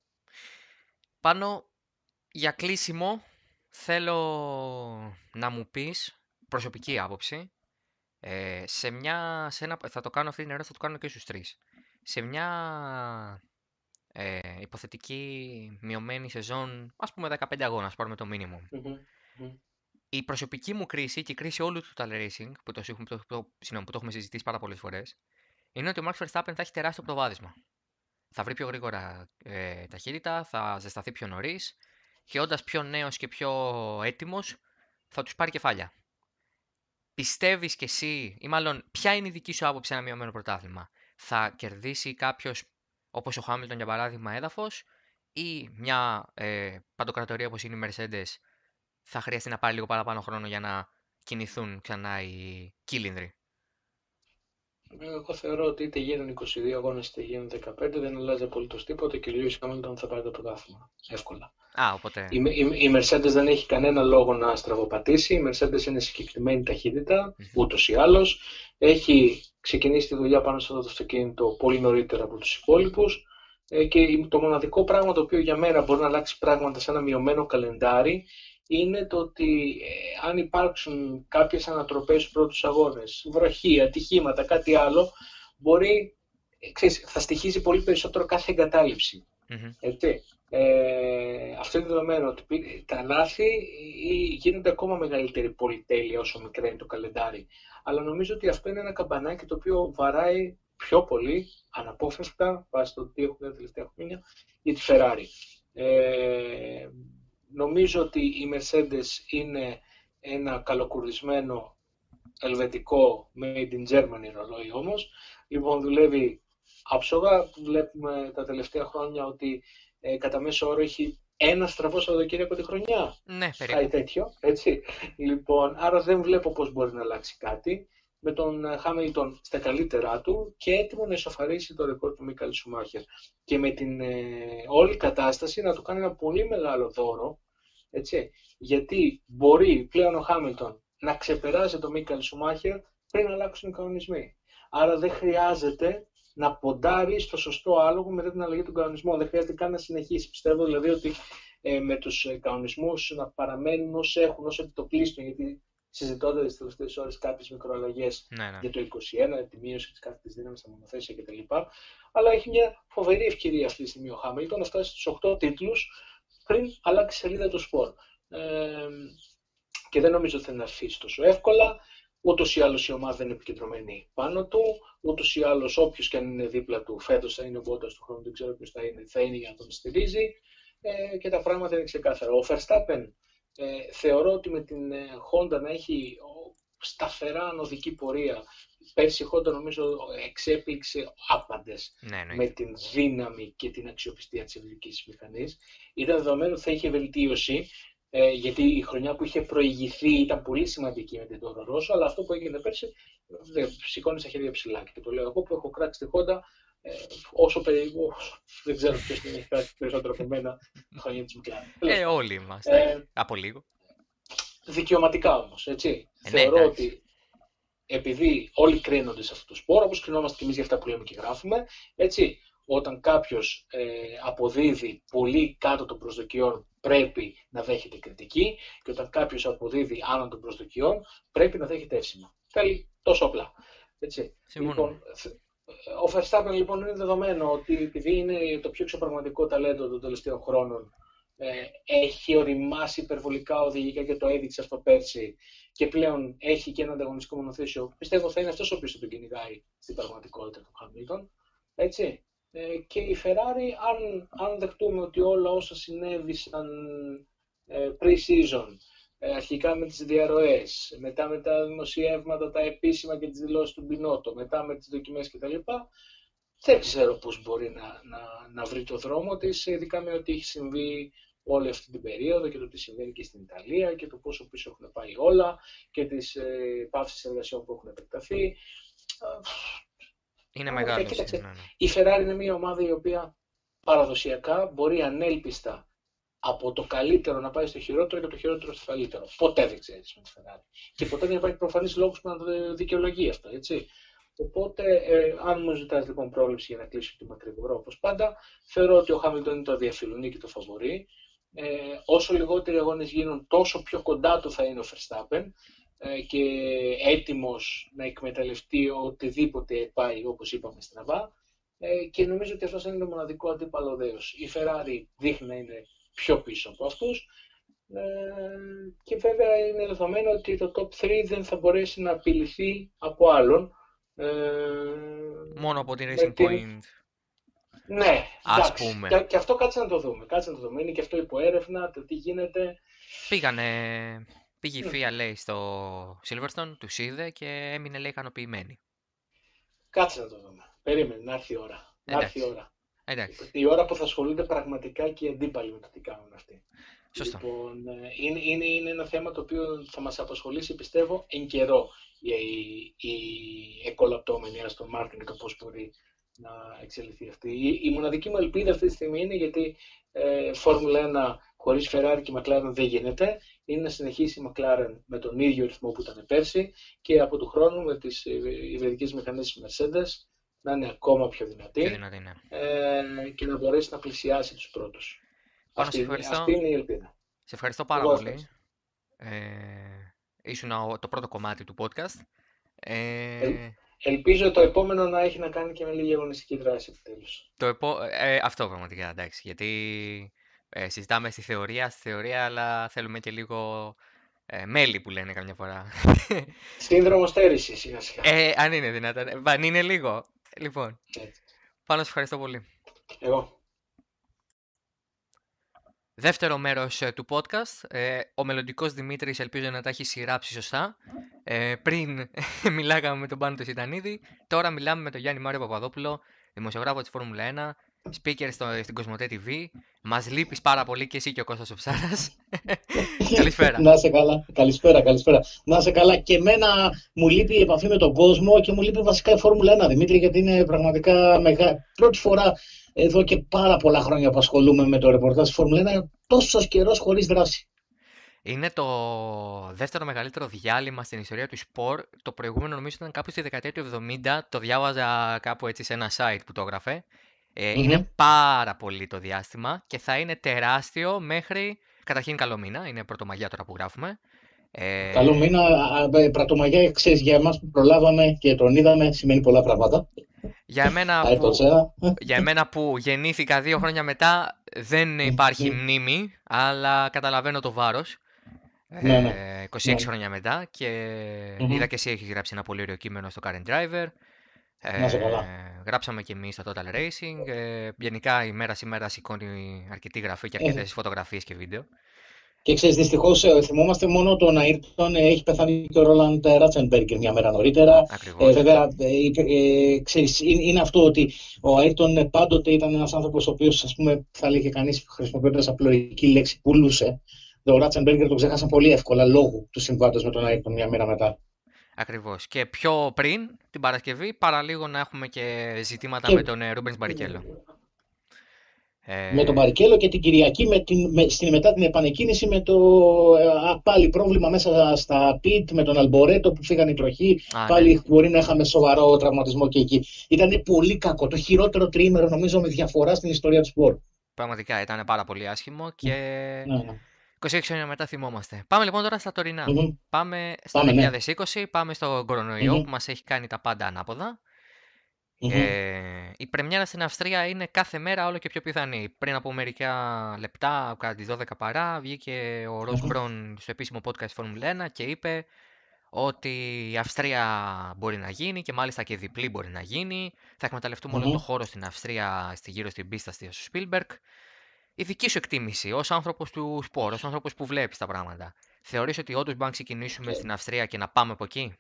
Πάνω για κλείσιμο θέλω να μου πεις προσωπική άποψη. Ε, σε μια, σε ένα, θα το κάνω αυτή την ερώτηση, θα το κάνω και στους τρεις. Σε μια ε, υποθετική μειωμένη σεζόν, ας πούμε δεκαπέντε αγώνα, ας πάρουμε το minimum. Mm-hmm. Η προσωπική μου κρίση και η κρίση όλου του Total Racing, που το, έχουμε- το, το, συγγνώμη, που το έχουμε συζητήσει πάρα πολλές φορές, είναι ότι ο Max Verstappen θα έχει τεράστιο προβάδισμα. Θα βρει πιο γρήγορα ε, ταχύτητα, θα ζεσταθεί πιο νωρί και όντας πιο νέος και πιο έτοιμος, θα τους πάρει κεφάλια. Πιστεύεις κι εσύ, ή μάλλον ποια είναι η δική σου άποψη σε ένα μειωμένο πρωτάθλημα? Θα κερδίσει κάποιος όπως ο Χάμιλτον για παράδειγμα έδαφος, ή μια ε, παντοκρατορία όπως είναι η Mercedes θα χρειαστεί να πάρει λίγο παραπάνω χρόνο για να κινηθούν ξανά οι κύλινδροι? Εγώ θεωρώ ότι είτε γίνουν είκοσι δύο αγώνες είτε γίνουν δεκαπέντε, δεν αλλάζει απολύτως τίποτα και ο Lewis Hamilton θα πάρει το πρωτάθλημα. Εύκολα. Α, οπότε. Η, η, η Mercedes δεν έχει κανένα λόγο να στραβοπατήσει. Η Mercedes είναι συγκεκριμένη ταχύτητα, Μμμ. ούτως ή άλλως. Έχει ξεκινήσει τη δουλειά πάνω σε αυτό το αυτοκίνητο πολύ νωρίτερα από τους υπόλοιπους. Ε, και το μοναδικό πράγμα το οποίο για μένα μπορεί να αλλάξει πράγματα σε ένα μειωμένο καλεντάρι είναι το ότι ε, αν υπάρξουν κάποιες ανατροπές στους πρώτους αγώνες, βροχή, ατυχήματα, κάτι άλλο, μπορεί, ε, ξέρεις, θα στοιχίζει πολύ περισσότερο κάθε εγκατάλειψη. Μμμ. Έτσι. Ε, αυτό είναι δεδομένο ότι τα λάθη γίνονται ακόμα μεγαλύτερη πολυτέλεια όσο μικραίνει το καλεντάρι. Αλλά νομίζω ότι αυτό είναι ένα καμπανάκι το οποίο βαράει πιο πολύ, αναπόφευκτα, βάσει το τι έχουμε τα τελευταία χρόνια, για τη Ferrari. Ε, νομίζω ότι η Mercedes είναι ένα καλοκουρδισμένο ελβετικό made in Germany ρολόι όμως. Λοιπόν, δουλεύει άψογα. Βλέπουμε τα τελευταία χρόνια ότι ε, κατά μέσο όρο έχει ένα στραβό Σαββατοκύριακο τη χρονιά. Ναι, Κάτι περίπου. τέτοιο, έτσι. Λοιπόν, άρα δεν βλέπω πώς μπορεί να αλλάξει κάτι. Με τον Χάμιλτον στα καλύτερά του και έτοιμο να ισοφαρίσει το ρεκόρ του Μίκαελ Σουμάχερ. Και με την ε, όλη κατάσταση να του κάνει ένα πολύ μεγάλο δώρο Έτσι. Γιατί μπορεί πλέον ο Χάμιλτον να ξεπεράσει τον Μίκαελ Σουμάχερ πριν αλλάξουν οι κανονισμοί. Άρα δεν χρειάζεται να ποντάρει στο σωστό άλογο μετά την αλλαγή των κανονισμών. Δεν χρειάζεται καν να συνεχίσει. Πιστεύω δηλαδή ότι ε, με τους κανονισμούς να παραμένουν όσοι έχουν, όσο επιτοπλίστων, γιατί συζητώνται τις τελευταίες ώρες κάποιες μικροαλλαγές ναι, ναι. για το είκοσι ένα, τη μείωση της κάθετης δύναμης στα μονοθέσια κτλ. Αλλά έχει μια φοβερή ευκαιρία αυτή τη στιγμή ο Χάμιλτον να φτάσει στους οκτώ τίτλους πριν αλλάξει σελίδα το σπορ. Ε, και δεν νομίζω ότι θα είναι αφήσει τόσο εύκολα. Ούτως ή άλλως η ομάδα δεν είναι επικεντρωμένη πάνω του. Ούτως ή άλλως όποιος και αν είναι δίπλα του, φέτος θα είναι ο Μπότας του χρόνου, δεν ξέρω ποιος θα είναι, θα είναι για να τον στηρίζει. Ε, και τα πράγματα είναι ξεκάθαρα. Ο Verstappen ε, θεωρώ ότι με την ε, Honda να έχει ο, σταθερά ανωδική πορεία. Πέρσι η Honda νομίζω εξέπληξε άπαντες ναι, ναι. με την δύναμη και την αξιοπιστία της ευρικής μηχανής. Ήταν δεδομένο ότι θα είχε βελτίωση. Ε, γιατί η χρονιά που είχε προηγηθεί ήταν πολύ σημαντική με την Toro Rosso, αλλά αυτό που έγινε πέρσι δεν σηκώνει στα χέρια ψηλά. Και το λέω εγώ που έχω κράξει τη Honda ε, όσο περίπου. Δεν ξέρω ποιος την έχει κράξει περισσότερο από μένα χρόνια της McLaren. Ε, όλοι είμαστε. Ε, από λίγο. Δικαιωματικά όμως, έτσι. Ε, Θεωρώ ναι, ότι επειδή όλοι κρίνονται σε αυτό το σπόρο, όπως κρινόμαστε και εμείς για αυτά που λέμε και γράφουμε, έτσι. Όταν κάποιος ε, αποδίδει πολύ κάτω των προσδοκιών, πρέπει να δέχεται κριτική, και όταν κάποιος αποδίδει άνω των προσδοκιών, πρέπει να δέχεται εύσημα. Θέλει τόσο απλά. Έτσι. Λοιπόν, ο Verstappen λοιπόν είναι δεδομένο ότι επειδή είναι το πιο εξωπραγματικό ταλέντο των τελευταίων χρόνων, ε, έχει οριμάσει υπερβολικά οδηγικά και το έδειξε αυτό πέρσι, και πλέον έχει και ένα ανταγωνιστικό μονοθέσιο. Πιστεύω θα είναι αυτός ο οποίος θα τον κυνηγάει στην πραγματικότητα του Χάμιλτον. Έτσι. Και η Ferrari, αν, αν δεχτούμε ότι όλα όσα συνέβησαν ε, pre-season, ε, αρχικά με τις διαρροές, μετά με τα δημοσιεύματα, τα επίσημα και τις δηλώσεις του Μπινότο, μετά με τις δοκιμές κτλ., δεν ξέρω πώς μπορεί να, να, να βρει το δρόμο της, ειδικά με ό,τι έχει συμβεί όλη αυτή την περίοδο και το τι συμβαίνει και στην Ιταλία και το πόσο πίσω έχουν πάει όλα και τις ε, παύσεις εργασιών που έχουν επεκταθεί. Είναι μεγάλο. Κοίταξε, ναι, ναι. Η Ferrari είναι μια ομάδα η οποία παραδοσιακά μπορεί ανέλπιστα από το καλύτερο να πάει στο χειρότερο και από το χειρότερο στο καλύτερο. Ποτέ δεν ξέρεις με τη Ferrari. Και ποτέ δεν υπάρχει προφανής λόγος που να το δικαιολογεί αυτό. Έτσι. Οπότε, ε, αν μου ζητάς λοιπόν πρόβλεψη για να κλείσω τη μακρηγορά όπως πάντα, θεωρώ ότι ο Χάμιλτον είναι το αδιαφιλονί και το φαβορί. Ε, όσο λιγότεροι αγώνες γίνουν, τόσο πιο κοντά του θα είναι ο Verstappen και έτοιμος να εκμεταλλευτεί οτιδήποτε πάει, όπως είπαμε, στραβά, και νομίζω ότι αυτός είναι το μοναδικό αντίπαλο δέος. Η Ferrari δείχνει να είναι πιο πίσω από αυτούς και βέβαια είναι δεδομένο ότι το top τρία δεν θα μπορέσει να απειληθεί από άλλον. Μόνο από την Racing την... Point. Ναι, ας εντάξει. πούμε. Και, και αυτό κάτσε να το δούμε. Κάτσε να το δούμε. Είναι και αυτό υπό έρευνα, το τι γίνεται. Πήγανε... Πήγε η Φία, λέει, στο Silverstone, τους είδε και έμεινε, λέει, ικανοποιημένη. Κάτσε να το δούμε. Περίμενε, να έρθει η ώρα. Να έρθει η ώρα. Εντάξει. Η ώρα που θα ασχολούνται πραγματικά και οι αντίπαλοι με το τι κάνουν αυτοί. Σωστό. Λοιπόν, είναι, είναι, είναι ένα θέμα το οποίο θα μας απασχολήσει, πιστεύω, εν καιρό η, η, η εκολαπτώμενη Aston Martin και το πώς μπορεί να εξελιχθεί αυτή. Η, η μοναδική μου ελπίδα αυτή τη στιγμή είναι, γιατί ε, Φόρμουλα ένα χωρίς Ferrari και McLaren δεν γίνεται, είναι να συνεχίσει η McLaren με τον ίδιο ρυθμό που ήταν πέρσι και από του χρόνου με τις υβριδικές μηχανές της Mercedes να είναι ακόμα πιο δυνατή, πιο δυνατή ναι. ε, και να μπορέσει να πλησιάσει τους πρώτους. Αυτή, αυτή είναι η ελπίδα. Σε ευχαριστώ πάρα Εγώ πολύ. Ε, ήσουν το πρώτο κομμάτι του podcast. Ε... Ε, ελπίζω το επόμενο να έχει να κάνει και με λίγη αγωνιστική δράση επιτέλους. Το επό... ε, αυτό πραγματικά, εντάξει, γιατί ε, συζητάμε στη θεωρία, στη θεωρία, αλλά θέλουμε και λίγο ε, μέλη που λένε καμιά φορά. Σύνδρομο στέρησης, σιγά σιγά. Ε, αν είναι δυνατόν, αν είναι λίγο. Λοιπόν, Έτσι. Πάνω, σε ευχαριστώ πολύ. Εγώ. Δεύτερο μέρος ε, του podcast, ε, ο μελλοντικός Δημήτρης ελπίζω να τα έχει σειράψει σωστά. Ε, πριν μιλάγαμε με τον Πάνο του Σιτανίδη, τώρα μιλάμε με τον Γιάννη Μάριο Παπαδόπουλο, δημοσιογράφο της Φόρμουλα ένα, speaker στο, στην Κοσμοτέ τι βι. Μας λείπεις πάρα πολύ και εσύ και ο Κώστας ο Ψάρας. Καλησπέρα. Να είσαι καλά. Καλησπέρα, καλησπέρα. Να είσαι καλά. Και εμένα μου λείπει η επαφή με τον κόσμο και μου λείπει βασικά η Φόρμουλα ένα, Δημήτρη, γιατί είναι πραγματικά μεγάλη. Πρώτη φορά εδώ και πάρα πολλά χρόνια που ασχολούμαι με το ρεπορτάζ της Φόρμουλα ένα, τόσος καιρός χωρίς δράση. Είναι το δεύτερο μεγαλύτερο διάλειμμα στην ιστορία του σπορ. Το προηγούμενο νομίζω ήταν κάπου στη δεκαετία του εβδομήντα. Το διάβαζα κάπου έτσι σε ένα site που το έγραφε. Ε, είναι Μμμ. πάρα πολύ το διάστημα και θα είναι τεράστιο μέχρι. Καταρχήν καλό μήνα, είναι πρωτομαγιά τώρα που γράφουμε. Καλό Ε, μήνα. α, α, Πρατομαγιά, ξέρεις, για εμάς που προλάβαμε και τον είδαμε, σημαίνει πολλά πράγματα. για, εμένα Αyrton που, Senna. για εμένα που γεννήθηκα δύο χρόνια μετά δεν υπάρχει μνήμη, αλλά καταλαβαίνω το βάρος. Ναι, ναι. Ε, είκοσι Ναι. έξι χρόνια μετά και Μμμ. είδα και εσύ έχεις γράψει ένα πολύ ωραίο κείμενο στο Current Driver. Να σε Ε, καλά. γράψαμε και εμείς στο Total Racing. Ε, γενικά η μέρα σήμερα σηκώνει αρκετή γραφή και Ε, αρκετές φωτογραφίες και βίντεο. Και ξέρεις, δυστυχώς ε, θυμόμαστε μόνο τον Ayrton, ε, έχει πεθάνει και ο Ρόλαντ Ράτσενμπεργκερ μια μέρα νωρίτερα. Ε, Ακριβώς. βέβαια, ε, ε, ξέρεις, είναι, είναι αυτό ότι ο Ayrton πάντοτε ήταν ένας άνθρωπος ο οποίος, ας πούμε, θα λέγε κανείς χρησιμοποιώντας απλοϊκή λέξη, πουλούσε. Ο Ράτσενμπεργκερ τον ξέχασαν πολύ εύκολα λόγω του συμβάντος με τον Ayrton μια μέρα μετά. Ακριβώς. Και πιο πριν, την Παρασκευή, παραλίγο να έχουμε και ζητήματα Και με τον Ρούμπενς Μπαρικέλο. με τον Ε, Μπαρικέλο και την Κυριακή με την, με, στην, μετά την επανεκκίνηση με το ε, α, πάλι πρόβλημα μέσα στα πιτ με τον Αλμπορέτο που φύγανε οι τροχοί. α, ναι. Πάλι μπορεί να είχαμε σοβαρό τραυματισμό και εκεί. Ήταν πολύ κακό. Το χειρότερο τριήμερο νομίζω με διαφορά στην ιστορία του σπορ. Πραγματικά ήταν πάρα πολύ άσχημο και Ναι, ναι. είκοσι έξι χρόνια μετά θυμόμαστε. Πάμε λοιπόν τώρα στα τωρινά. Μμμ. Πάμε στο Πάμε, ναι. δύο χιλιάδες είκοσι, πάμε στο κορονοϊό Μμμ. που μας έχει κάνει τα πάντα ανάποδα. Μμμ. Ε, η πρεμιέρα στην Αυστρία είναι κάθε μέρα όλο και πιο πιθανή. Πριν από μερικά λεπτά, κατά τις δώδεκα παρά, βγήκε ο Ρος Μμμ. Μπρον στο επίσημο podcast Formula ένα και είπε ότι η Αυστρία μπορεί να γίνει και μάλιστα και διπλή μπορεί να γίνει. Θα εκμεταλλευτούμε όλο το Μμμ. χώρο στην Αυστρία, στη γύρω στην πίστα στο Spielberg. Η δική σου εκτίμηση ως άνθρωπος του σπορ, ως άνθρωπος που βλέπεις τα πράγματα. Θεωρείς ότι όντως μπορούμε να ξεκινήσουμε στην Αυστρία και να πάμε από εκεί?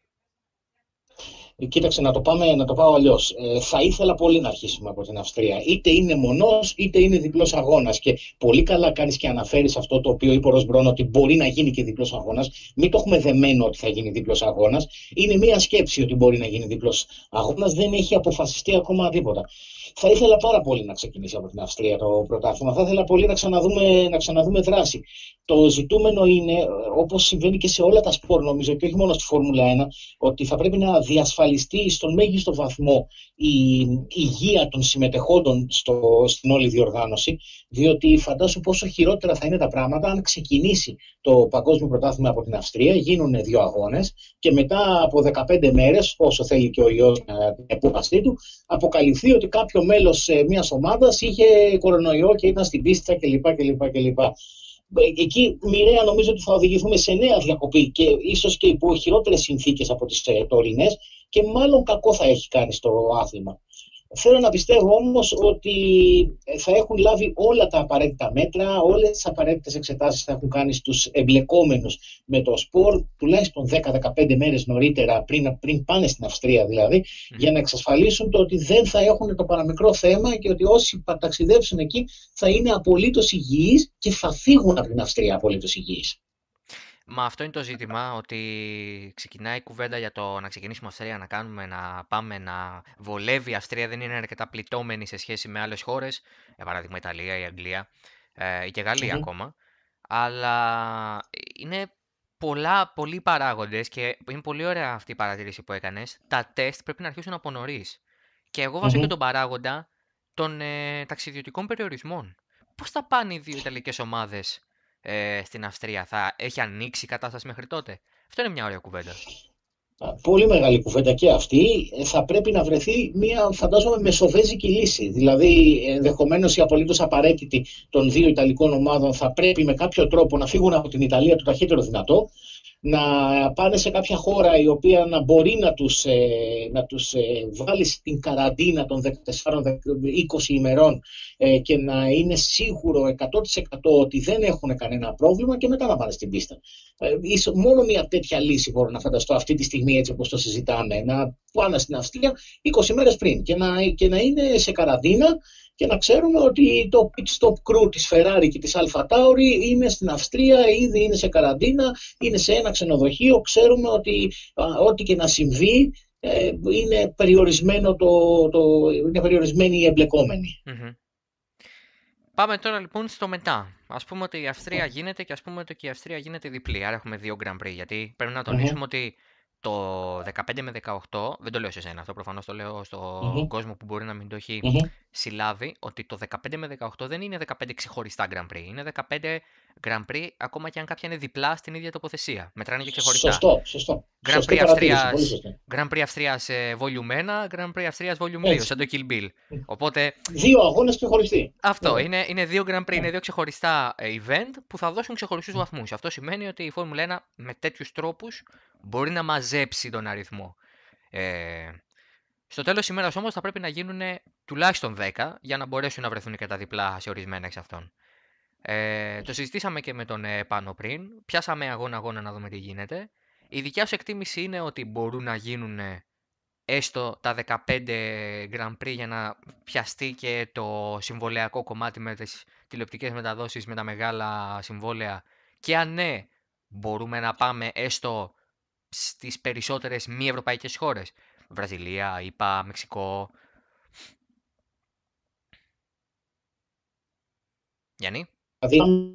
Ε, Κοίταξε, να το, πάμε, να το πάω αλλιώς. Ε, θα ήθελα πολύ να αρχίσουμε από την Αυστρία. Είτε είναι μονός, είτε είναι διπλός αγώνας. Και πολύ καλά κάνεις και αναφέρεις αυτό το οποίο είπε ο Ρος Μπρον, ότι μπορεί να γίνει και διπλός αγώνας. Μην το έχουμε δεμένο ότι θα γίνει διπλός αγώνας. Είναι μία σκέψη ότι μπορεί να γίνει διπλός αγώνας. Δεν έχει αποφασιστεί ακόμα τίποτα. Θα ήθελα πάρα πολύ να ξεκινήσει από την Αυστρία το πρωτάθλημα. Θα ήθελα πολύ να ξαναδούμε, να ξαναδούμε δράση. Το ζητούμενο είναι, όπως συμβαίνει και σε όλα τα σπορ, νομίζω, και όχι μόνο στη Φόρμουλα ένα, ότι θα πρέπει να διασφαλιστεί στον μέγιστο βαθμό η υγεία των συμμετεχόντων στο, στην όλη διοργάνωση, διότι φαντάσου πόσο χειρότερα θα είναι τα πράγματα αν ξεκινήσει το Παγκόσμιο Πρωτάθλημα από την Αυστρία, γίνουν δύο αγώνες και μετά από δεκαπέντε μέρες, όσο θέλει και ο ιός να την επούχαστή του, αποκαλυφθεί ότι κάποιο μέλος μιας ομάδας είχε κορονοϊό και ήταν στην πίστα κλπ. κλπ, κλπ. Εκεί μοιραία νομίζω ότι θα οδηγηθούμε σε νέα διακοπή και ίσως και υπό χειρότερες συνθήκες από τις τωρινές και μάλλον κακό θα έχει κάνει στο άθλημα. Θέλω να πιστεύω όμως ότι θα έχουν λάβει όλα τα απαραίτητα μέτρα, όλες τις απαραίτητες εξετάσεις θα έχουν κάνει στους εμπλεκόμενους με το σπορ, τουλάχιστον δέκα με δεκαπέντε μέρες νωρίτερα, πριν, πριν πάνε στην Αυστρία δηλαδή, mm. για να εξασφαλίσουν το ότι δεν θα έχουν το παραμικρό θέμα και ότι όσοι ταξιδέψουν εκεί θα είναι απολύτως υγιείς και θα φύγουν από την Αυστρία απολύτως υγιείς. Μα αυτό είναι το ζήτημα, ότι ξεκινάει η κουβέντα για το να ξεκινήσουμε Αυστρία, να κάνουμε, να πάμε, να βολεύει. Η Αυστρία δεν είναι αρκετά πληττόμενη σε σχέση με άλλες χώρες, για παράδειγμα η Ιταλία, η Αγγλία ε, και η Γαλλία mm-hmm. ακόμα. Αλλά είναι πολλά, πολλοί παράγοντες και είναι πολύ ωραία αυτή η παρατήρηση που έκανες. Τα τεστ πρέπει να αρχίσουν από νωρίς. Και εγώ βάζω mm-hmm. και τον παράγοντα των ε, ταξιδιωτικών περιορισμών. Πώς θα πάνε οι δύο Ιταλικές ομάδες Ε, στην Αυστρία, θα έχει ανοίξει η κατάσταση μέχρι τότε? Αυτό είναι μια ωραία κουβέντα. Πολύ μεγάλη κουβέντα και αυτή. Θα πρέπει να βρεθεί μια, φαντάζομαι, μεσοβέζικη λύση. Δηλαδή, ενδεχομένως η απολύτως απαραίτητη των δύο Ιταλικών ομάδων θα πρέπει με κάποιο τρόπο να φύγουν από την Ιταλία το ταχύτερο δυνατό, να πάνε σε κάποια χώρα η οποία να μπορεί να τους, ε, να τους ε, βάλει στην καραντίνα των δεκατέσσερα με είκοσι ημερών ε, και να είναι σίγουρο εκατό τοις εκατό ότι δεν έχουν κανένα πρόβλημα και μετά να πάνε στην πίστα. Ε, μόνο μια τέτοια λύση μπορώ να φανταστώ αυτή τη στιγμή, έτσι όπως το συζητάμε, να πάνε στην Αυστρία είκοσι μέρες πριν και να, και να είναι σε καραντίνα και να ξέρουμε ότι το pit stop crew της Ferrari και της Alfa Tauri είναι στην Αυστρία, ήδη είναι σε καραντίνα, είναι σε ένα ξενοδοχείο, ξέρουμε ότι ό,τι και να συμβεί ε, είναι, περιορισμένο το, το, είναι περιορισμένοι οι εμπλεκόμενοι. Mm-hmm. Πάμε τώρα λοιπόν στο μετά. Ας πούμε ότι η Αυστρία γίνεται και ας πούμε ότι και η Αυστρία γίνεται διπλή. Άρα έχουμε δύο Grand Prix. Γιατί πρέπει να Μμμ, τονίσουμε ότι το δεκαπέντε με δεκαοκτώ, δεν το λέω σε σένα αυτό, προφανώς το λέω στον μμμ, κόσμο που μπορεί να μην το έχει μμμ. συλλάβει, ότι το δεκαπέντε με δεκαοκτώ δεν είναι δεκαπέντε ξεχωριστά Grand Prix. Είναι δεκαπέντε Grand Prix, ακόμα και αν κάποια είναι διπλά στην ίδια τοποθεσία. Μετράνε και ξεχωριστά. Σωστό, σωστό. Grand Σωστή Prix παρατήρηση, πολύ Αυστρίας, σωστή. Grand Prix Αυστρίας ε, Volume ένα, Grand Prix Αυστρίας Volume δύο, Έτσι. σαν το Kill Bill. Οπότε Δύο αγώνες ξεχωριστοί. αυτό Βέβαια. είναι, είναι δύο Grand Prix, είναι Ναι. δύο ξεχωριστά ε, event που θα δώσουν ξεχωριστούς βαθμούς. Αυτό σημαίνει ότι η Φόρμουλα ένα με τέτοιους τρόπους μπορεί να μαζέψει τον αριθμό. Ε, στο τέλος της ημέρας όμως θα πρέπει να γίνουν τουλάχιστον δέκα για να μπορέσουν να βρεθούν και τα διπλά σε ορισμένα εξ αυτών. Ε, το συζητήσαμε και με τον ε, Πάνο πριν. Πιάσαμε αγώνα-αγώνα να δούμε τι γίνεται. Η δικιά σου εκτίμηση είναι ότι μπορούν να γίνουν έστω τα δεκαπέντε Grand Prix για να πιαστεί και το συμβολαιακό κομμάτι με τις τηλεοπτικές μεταδόσεις με τα μεγάλα συμβόλαια, και αν ναι, μπορούμε να πάμε έστω στις περισσότερες μη ευρωπαϊκές χώρες. Βραζιλία, ΗΠΑ, Μεξικό. Γιάννη, Δηλαδή,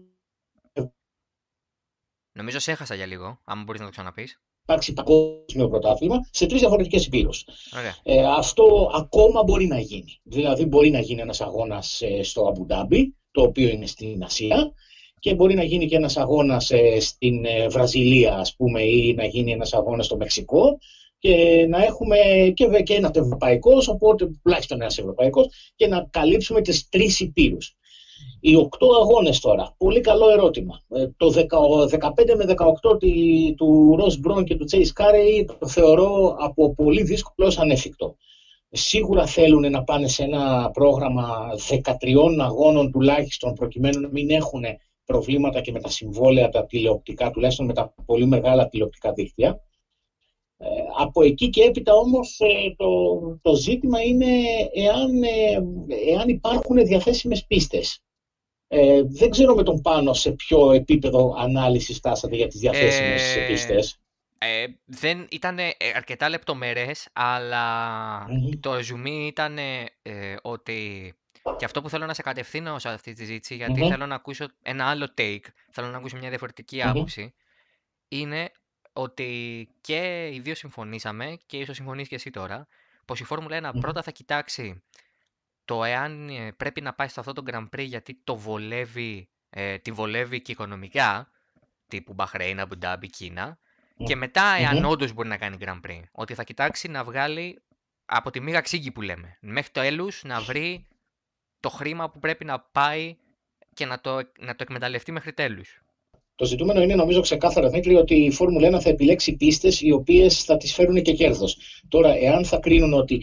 νομίζω σε έχασα για λίγο, αν μπορείς να το ξαναπείς. υπάρξει παγκόσμιο πρωτάθλημα σε τρεις διαφορετικές υπήρους. Ωραία. Ε, αυτό ακόμα μπορεί να γίνει. Δηλαδή, μπορεί να γίνει ένας αγώνας ε, στο Αμπουντάμπι, το οποίο είναι στην Ασία, και μπορεί να γίνει και ένας αγώνας ε, στην ε, Βραζιλία, ας πούμε, ή να γίνει ένας αγώνας στο Μεξικό, και να έχουμε και, και ένα ευρωπαϊκός, οπότε τουλάχιστον ένας ευρωπαϊκός, και να καλύψουμε τις τρεις υπήρους. Οι οκτώ αγώνες τώρα, πολύ καλό ερώτημα. Ε, το δεκαπέντε με δεκαοκτώ τη, του Ρος Μπρον και του Chase Carey το θεωρώ από πολύ δύσκολο ως ανέφικτο. Σίγουρα θέλουν να πάνε σε ένα πρόγραμμα δεκατρία αγώνων τουλάχιστον, προκειμένου να μην έχουν προβλήματα και με τα συμβόλαια τα τηλεοπτικά, τουλάχιστον με τα πολύ μεγάλα τηλεοπτικά δίκτυα. Ε, από εκεί και έπειτα όμως ε, το, το ζήτημα είναι εάν, ε, εάν υπάρχουν διαθέσιμες πίστες. Ε, δεν ξέρω με τον Πάνο σε ποιο επίπεδο ανάλυσης φτάσατε για τις διαθέσιμες Ε, πίστες. ε, δεν ήταν αρκετά λεπτομερές, αλλά Mm-hmm. το ζουμί ήταν ε, ότι, και αυτό που θέλω να σε κατευθύνω σε αυτή τη συζήτηση, γιατί Mm-hmm. θέλω να ακούσω ένα άλλο take, θέλω να ακούσω μια διαφορετική Mm-hmm. άποψη, είναι ότι και οι δύο συμφωνήσαμε, και ίσως συμφωνείς και εσύ τώρα, πως η Φόρμουλα ένα Mm-hmm. πρώτα θα κοιτάξει το εάν ε, πρέπει να πάει σε αυτό το Grand Prix γιατί το βολεύει, ε, τη βολεύει και οικονομικά, τύπου Μπαχρέιν, Αμπουντάμπι, Κίνα, και μετά εάν Mm-hmm. όντως μπορεί να κάνει Grand Prix. Ότι θα κοιτάξει να βγάλει από τη μοίρα ξύγκη που λέμε. Μέχρι το τέλους να βρει το χρήμα που πρέπει να πάει και να το, να το εκμεταλλευτεί μέχρι τέλους. Το ζητούμενο είναι, νομίζω, ξεκάθαρα, Δημήτρη, ότι η Φόρμουλα ένα θα επιλέξει πίστες οι οποίες θα τις φέρουν και κέρδος. Τώρα, εάν θα κρίνουν ότι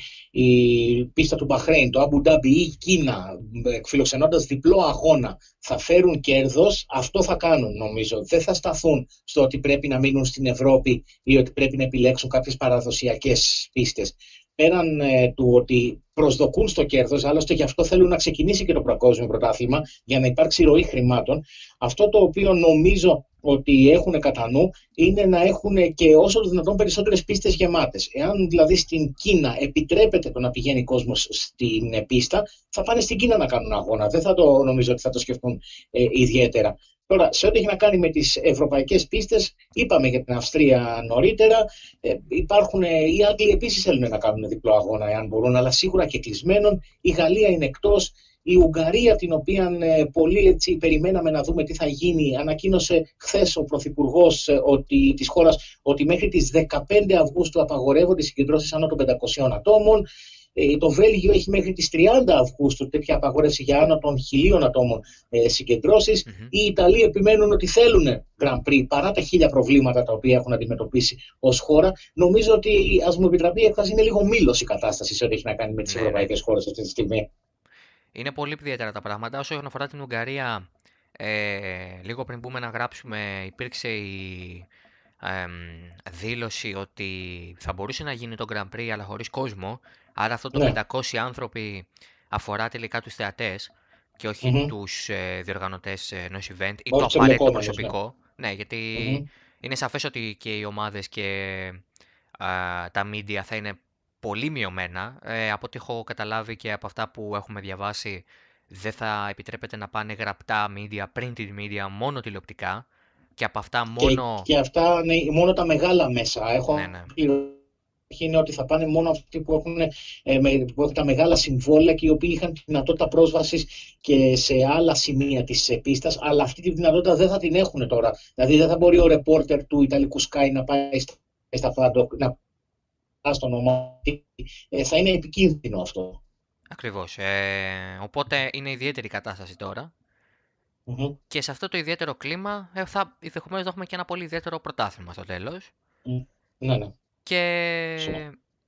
η πίστα του Μπαχρέιν, το Αμπου Ντάμπι ή η Κίνα, φιλοξενώντας διπλό αγώνα, θα φέρουν κέρδος, αυτό θα κάνουν, νομίζω. Δεν θα σταθούν στο ότι πρέπει να μείνουν στην Ευρώπη ή ότι πρέπει να επιλέξουν κάποιες παραδοσιακές πίστες. Πέραν ε, του ότι προσδοκούν στο κέρδος, άλλωστε γι' αυτό θέλουν να ξεκινήσει και το παγκόσμιο πρωτάθλημα, για να υπάρξει ροή χρημάτων. Αυτό το οποίο νομίζω ότι έχουν κατά νου είναι να έχουν και όσο το δυνατόν περισσότερες πίστες γεμάτες. Εάν δηλαδή στην Κίνα επιτρέπεται το να πηγαίνει κόσμος στην πίστα, θα πάνε στην Κίνα να κάνουν αγώνα. Δεν θα το νομίζω ότι θα το σκεφτούν ε, ιδιαίτερα. Τώρα, σε ό,τι έχει να κάνει με τις ευρωπαϊκές πίστες, είπαμε για την Αυστρία νωρίτερα. Ε, υπάρχουν, ε, οι Άγγλοι επίσης θέλουν να κάνουν διπλό αγώνα, εάν μπορούν, αλλά σίγουρα και κλεισμένων. Η Γαλλία είναι εκτός. Η Ουγγαρία, την οποία ε, πολύ έτσι περιμέναμε να δούμε τι θα γίνει, ανακοίνωσε χθες ο Πρωθυπουργός ε, ότι, της χώρας ότι μέχρι τις δεκαπέντε Αυγούστου απαγορεύονται οι συγκεντρώσεις άνω των πεντακοσίων ατόμων. Ε, το Βέλγιο έχει μέχρι τις τριάντα Αυγούστου τέτοια απαγόρευση για άνω των χιλίων ατόμων ε, συγκεντρώσεις. Mm-hmm. Οι Ιταλοί επιμένουν ότι θέλουν Grand Prix παρά τα χίλια προβλήματα τα οποία έχουν αντιμετωπίσει ως χώρα. Νομίζω ότι, ας μου επιτραπεί η έκφραση, είναι λίγο μήλος η κατάσταση σε ό,τι έχει να κάνει με τις Ναι, ευρωπαϊκές ναι. χώρες αυτή τη στιγμή. Είναι πολύ ιδιαίτερα τα πράγματα. Όσο αφορά την Ουγγαρία, ε, λίγο πριν μπούμε να γράψουμε, υπήρξε η ε, δήλωση ότι θα μπορούσε να γίνει το Grand Prix αλλά χωρίς κόσμο. Άρα αυτό το Ναι. πεντακόσιοι άνθρωποι αφορά τελικά τους θεατές και όχι Mm-hmm. τους ε, διοργανωτές ενός event ή Όχι το απαραίτητο ναι. προσωπικό. Ναι, γιατί Mm-hmm. είναι σαφές ότι και οι ομάδες και α, τα media θα είναι πολύ μειωμένα. Ε, από ό,τι έχω καταλάβει και από αυτά που έχουμε διαβάσει, δεν θα επιτρέπεται να πάνε γραπτά media, printed media, μόνο τηλεοπτικά και από αυτά μόνο... Και, και αυτά ναι, μόνο τα μεγάλα μέσα. Έχω Ναι, ναι. είναι ότι θα πάνε μόνο αυτοί που έχουν, ε, που έχουν τα μεγάλα συμβόλαια και οι οποίοι είχαν τη δυνατότητα πρόσβασης και σε άλλα σημεία της πίστας, αλλά αυτή τη δυνατότητα δεν θα την έχουν τώρα. Δηλαδή δεν θα μπορεί ο ρεπόρτερ του Ιταλικού Sky να πάει στα φαντο, να πάει στο όνομα. Ε, θα είναι επικίνδυνο αυτό. Ακριβώς. Ε, οπότε είναι ιδιαίτερη κατάσταση τώρα. Mm-hmm. Και σε αυτό το ιδιαίτερο κλίμα ε, θα ενδεχομένως να έχουμε και ένα πολύ ιδιαίτερο πρωτάθλημα στο τέλος. Mm. Ναι, ναι. Και Σωστά.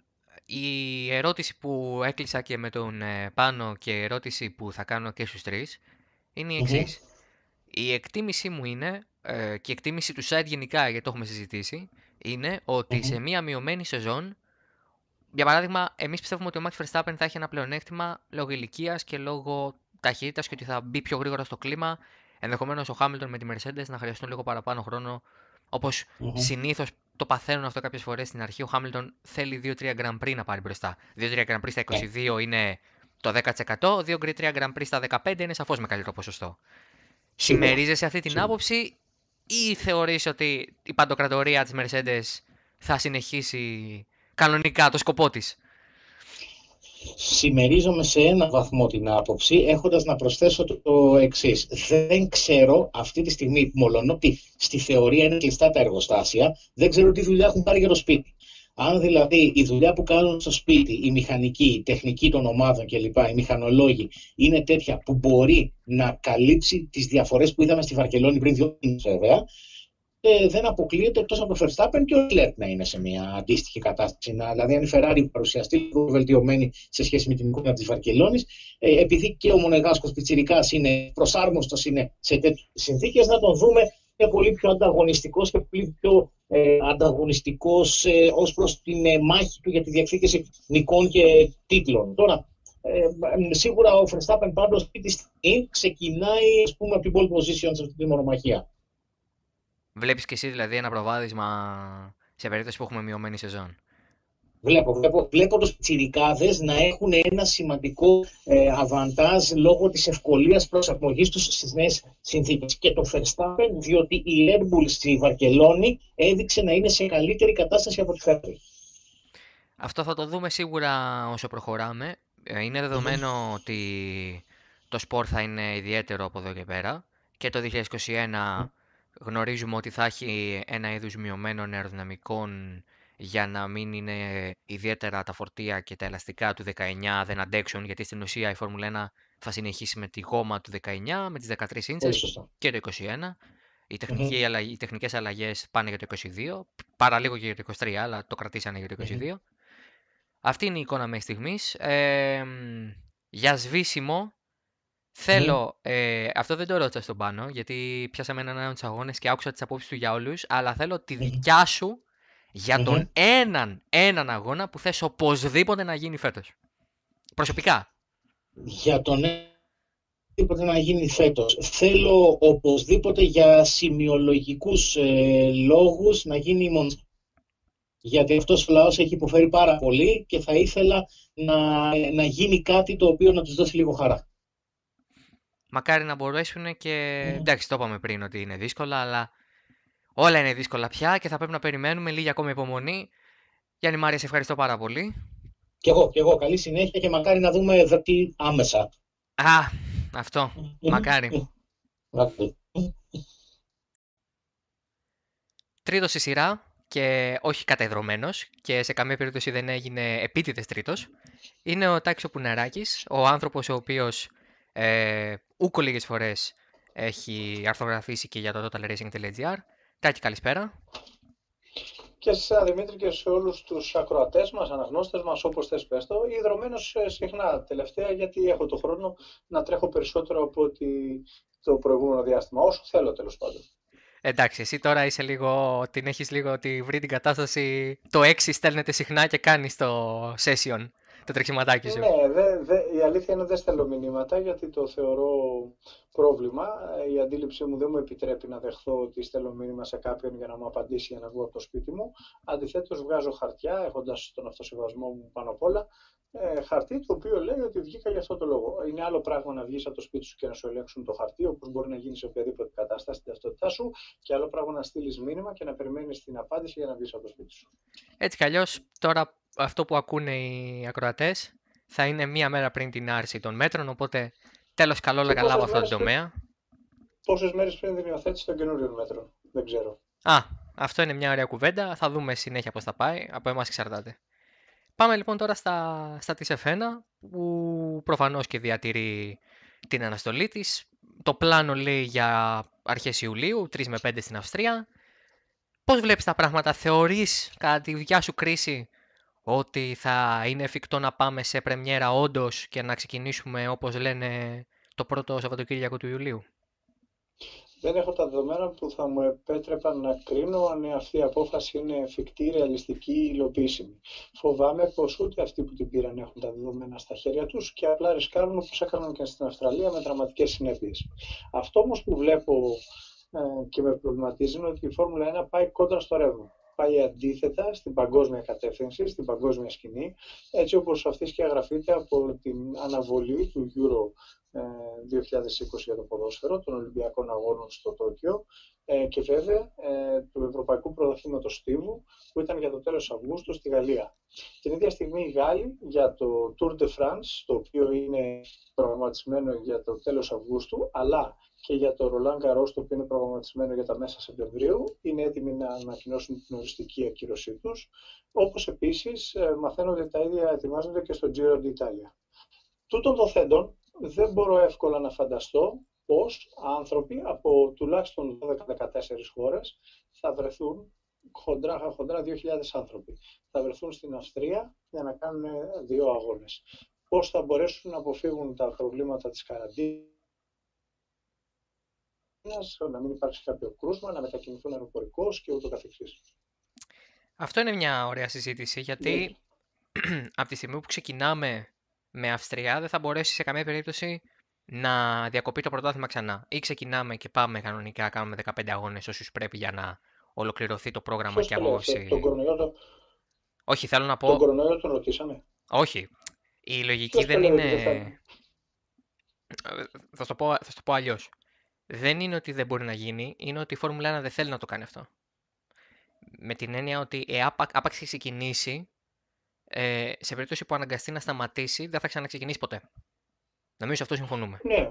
η ερώτηση που έκλεισα και με τον ε, Πάνο και η ερώτηση που θα κάνω και στους τρεις είναι η εξής. Mm-hmm. Η εκτίμησή μου είναι, ε, και η εκτίμηση του site γενικά, γιατί το έχουμε συζητήσει, είναι ότι mm-hmm. σε μία μειωμένη σεζόν, για παράδειγμα, εμείς πιστεύουμε ότι ο Max Verstappen θα έχει ένα πλεονέκτημα λόγω ηλικίας και λόγω ταχύτητας και ότι θα μπει πιο γρήγορα στο κλίμα. Ενδεχομένως ο Hamilton με τη Mercedes να χρειαστούν λίγο παραπάνω χρόνο, όπως mm-hmm. συνήθως το παθαίνουν αυτό κάποιες φορές στην αρχή. Ο Hamilton θέλει δύο τρία Grand Prix να πάρει μπροστά. δύο τρία Grand Prix στα είκοσι δύο yeah. είναι το δέκα τοις εκατό, δύο τρία Grand Prix στα δεκαπέντε είναι σαφώς μεγαλύτερο ποσοστό. Συμμερίζεσαι αυτή την Σίγουρα. άποψη ή θεωρείς ότι η παντοκρατορία της Mercedes θα συνεχίσει κανονικά το σκοπό της? Συμμερίζομαι σε ένα βαθμό την άποψη, έχοντας να προσθέσω το, το εξής. Δεν ξέρω αυτή τη στιγμή, μολονότι στη θεωρία είναι κλειστά τα εργοστάσια, δεν ξέρω τι δουλειά έχουν πάρει για το σπίτι. Αν δηλαδή η δουλειά που κάνουν στο σπίτι, η μηχανική, η τεχνική των ομάδων κλπ, οι μηχανολόγοι, είναι τέτοια που μπορεί να καλύψει τις διαφορές που είδαμε στη Βαρκελόνη πριν δύο μήνες βέβαια, Ε, δεν αποκλείεται εκτός από το Verstappen και ο Leclerc να είναι σε μια αντίστοιχη κατάσταση. Να, δηλαδή, αν η Ferrari παρουσιαστεί λίγο βελτιωμένη σε σχέση με την εικόνα της Βαρκελόνης, ε, επειδή και ο Μονεγάσκος Πιτσιρικάς είναι προσάρμοστος είναι σε τέτοιες συνθήκες, να τον δούμε είναι πολύ πιο ανταγωνιστικός και πολύ πιο ε, ανταγωνιστικός ε, ως προς την ε, μάχη του για τη διεκδίκηση νικών και τίτλων. Τώρα, ε, σίγουρα ο Verstappen πάντως αυτή τη στιγμή ξεκινάει ας πούμε, από την pole position σε αυτή τη μονομαχία. Βλέπεις και εσύ δηλαδή ένα προβάδισμα σε περίπτωση που έχουμε μειωμένη σεζόν? Βλέπω, βλέπω, βλέπω τους πιτσιρικάδες να έχουν ένα σημαντικό ε, αβαντάζ λόγω της ευκολίας προσαρμογής τους στις νέες συνθήκες. Και το Verstappen, διότι η Red Bull στη Βαρκελόνη έδειξε να είναι σε καλύτερη κατάσταση από τη Ferrari. Αυτό θα το δούμε σίγουρα όσο προχωράμε. Είναι δεδομένο mm-hmm. ότι το σπορ θα είναι ιδιαίτερο από εδώ και πέρα. Και το δύο χιλιάδες είκοσι ένα mm-hmm. γνωρίζουμε ότι θα έχει ένα είδους μειωμένων αεροδυναμικών για να μην είναι ιδιαίτερα τα φορτία και τα ελαστικά του δεκαεννιά δεν αντέξουν, γιατί στην ουσία η Φόρμουλα ένα θα συνεχίσει με τη γόμα του δεκαεννιά, με τις δεκατρείς ίντσες και το είκοσι ένα. Οι, τεχνικοί, mm-hmm. οι τεχνικές αλλαγές πάνε για το είκοσι δύο, παρά λίγο και για το είκοσι τρία, αλλά το κρατήσανε για το είκοσι δύο. Mm-hmm. Αυτή είναι η εικόνα μέχρι στιγμής. Ε, για σβήσιμο, θέλω, mm. ε, αυτό δεν το ρώτησα στον Πάνο, γιατί πιάσαμε έναν έναν τους αγώνες και άκουσα τις απόψεις του για όλους, αλλά θέλω τη δικιά σου για τον mm-hmm. έναν, έναν αγώνα που θες οπωσδήποτε να γίνει φέτος. Προσωπικά. Για τον οπωσδήποτε να γίνει φέτος. Θέλω οπωσδήποτε για σημειολογικούς ε, λόγους να γίνει η Μοντσά. Γιατί αυτός ο λαός έχει υποφέρει πάρα πολύ και θα ήθελα να, να γίνει κάτι το οποίο να τους δώσει λίγο χαρά. Μακάρι να μπορέσουν και... Mm. Εντάξει, το είπαμε πριν ότι είναι δύσκολα, αλλά όλα είναι δύσκολα πια και θα πρέπει να περιμένουμε λίγη ακόμα υπομονή. Γιάννη Μάρια, σε ευχαριστώ πάρα πολύ. Κι εγώ, κι εγώ. Καλή συνέχεια και μακάρι να δούμε δραστή άμεσα. Α, αυτό. Mm. Μακάρι. Mm. Τρίτος στη σειρά. Και όχι κατεδρωμένος και σε καμία περίπτωση δεν έγινε επίτηδες τρίτος, είναι ο Τάκης ο Πουνεράκης, ο άνθρωπος ο οποίος ε, ούκο λίγες φορές έχει αρθογραφήσει και για το totalracing.gr. Τάκη, καλησπέρα. Και σε εσένα Δημήτρη και σε όλους τους ακροατές μας, αναγνώστες μας, όπως θες πες το, ιδρωμένος συχνά τελευταία γιατί έχω το χρόνο να τρέχω περισσότερο από ότι το προηγούμενο διάστημα, όσο θέλω τέλος πάντων. Εντάξει, εσύ τώρα είσαι λίγο, την έχεις λίγο ότι βρει την κατάσταση, το έξι στέλνετε συχνά και κάνεις το session το τρεξιματάκι σου. Ναι, δε, δε, η αλήθεια είναι δεν στέλνω μηνύματα γιατί το θεωρώ πρόβλημα. Η αντίληψή μου δεν μου επιτρέπει να δεχθώ ότι στέλνω μήνυμα σε κάποιον για να μου απαντήσει για να βγω από το σπίτι μου. Αντιθέτως, βγάζω χαρτιά, έχοντας τον αυτοσεβασμό μου πάνω απ' όλα, ε, χαρτί το οποίο λέει ότι βγήκα για αυτό το λόγο. Είναι άλλο πράγμα να βγεις από το σπίτι σου και να σου ελέγξουν το χαρτί, όπως μπορεί να γίνει σε οποιαδήποτε κατάσταση στην ταυτότητά σου, και άλλο πράγμα να στείλεις μήνυμα και να περιμένεις την απάντηση για να βγεις από το σπίτι σου. Έτσι κι αλλιώς, τώρα αυτό που ακούνε οι ακροατές θα είναι μία μέρα πριν την άρση των μέτρων, οπότε τέλος καλό όλα καλά από αυτόν τον τομέα. Πόσες μέρες πριν την υιοθέτηση των καινούριων μέτρων, δεν ξέρω. Α, αυτό είναι μια ωραία κουβέντα, θα δούμε συνέχεια πώς θα πάει, από εμάς εξαρτάται. Πάμε λοιπόν τώρα στα, στα της εφ ένα, που προφανώς και διατηρεί την αναστολή της. Το πλάνο λέει για αρχές Ιουλίου, τρεις με πέντε στην Αυστρία. Πώς βλέπεις τα πράγματα, θεωρείς κατά τη δικιά σου κρίση ότι θα είναι εφικτό να πάμε σε πρεμιέρα όντως και να ξεκινήσουμε όπως λένε το πρώτο Σαββατοκύριακο του Ιουλίου? Δεν έχω τα δεδομένα που θα μου επέτρεπαν να κρίνω αν αυτή η απόφαση είναι εφικτή, ρεαλιστική ή υλοποιήσιμη. Φοβάμαι πως ούτε αυτοί που την πήραν έχουν τα δεδομένα στα χέρια τους και απλά ρισκάρουν όπως έκαναν και στην Αυστραλία με δραματικές συνέπειες. Αυτό όμως που βλέπω ε, και με προβληματίζει είναι ότι η Φόρμουλα ένα πάει κόντρα στο ρεύμα. Πάει αντίθετα στην παγκόσμια κατεύθυνση, στην παγκόσμια σκηνή, έτσι όπως αυτή σκιαγραφείται από την αναβολή του Euro δύο χιλιάδες είκοσι για το ποδόσφαιρο, των Ολυμπιακών Αγώνων στο Τόκιο ε, και βέβαια ε, του Ευρωπαϊκού Πρωταθλήματος Στίβου που ήταν για το τέλος Αυγούστου στη Γαλλία. Την ίδια στιγμή οι Γάλλοι για το Tour de France, το οποίο είναι προγραμματισμένο για το τέλος Αυγούστου, αλλά και για το Roland Garros, το οποίο είναι προγραμματισμένο για τα μέσα Σεπτεμβρίου, είναι έτοιμοι να ανακοινώσουν την οριστική ακύρωσή τους, όπως επίσης ε, μαθαίνω ότι τα ίδια ετοιμάζονται και στο Giro d'Italia. Τούτων των θέντων, δεν μπορώ εύκολα να φανταστώ πως άνθρωποι από τουλάχιστον δώδεκα με δεκατέσσερις χώρες θα βρεθούν, χοντρά, χοντρά δύο χιλιάδες άνθρωποι, θα βρεθούν στην Αυστρία για να κάνουν δύο αγώνες. Πώς θα μπορέσουν να αποφύγουν τα προβλήματα της καραντίνας, να μην υπάρξει κάποιο κρούσμα, να μετακινηθούν αεροπορικώς και ούτω καθεξής. Αυτό είναι μια ωραία συζήτηση, γιατί ναι. Από τη στιγμή που ξεκινάμε με Αυστρία δεν θα μπορέσει σε καμία περίπτωση να διακοπεί το πρωτάθλημα ξανά. Ή ξεκινάμε και πάμε κανονικά, κάνουμε δεκαπέντε αγώνες όσους πρέπει για να ολοκληρωθεί το πρόγραμμα. Ποιος και το αγώση. Τον κορονοϊό το... Όχι, θέλω να πω... Τον κορονοϊό τον ρωτήσαμε. Όχι. Η λογική Ποιος δεν το είναι... είναι... Θα σου το πω, θα το πω αλλιώς. Δεν είναι ότι δεν μπορεί να γίνει, είναι ότι η Φόρμουλα ένα δεν θέλει να το κάνει αυτό. Με την έννοια ότι ε, άπαξ ξεκινήσει, ε, σε περίπτωση που αναγκαστεί να σταματήσει, δεν θα ξαναξεκινήσει ποτέ. Νομίζω σε αυτό συμφωνούμε. Ναι,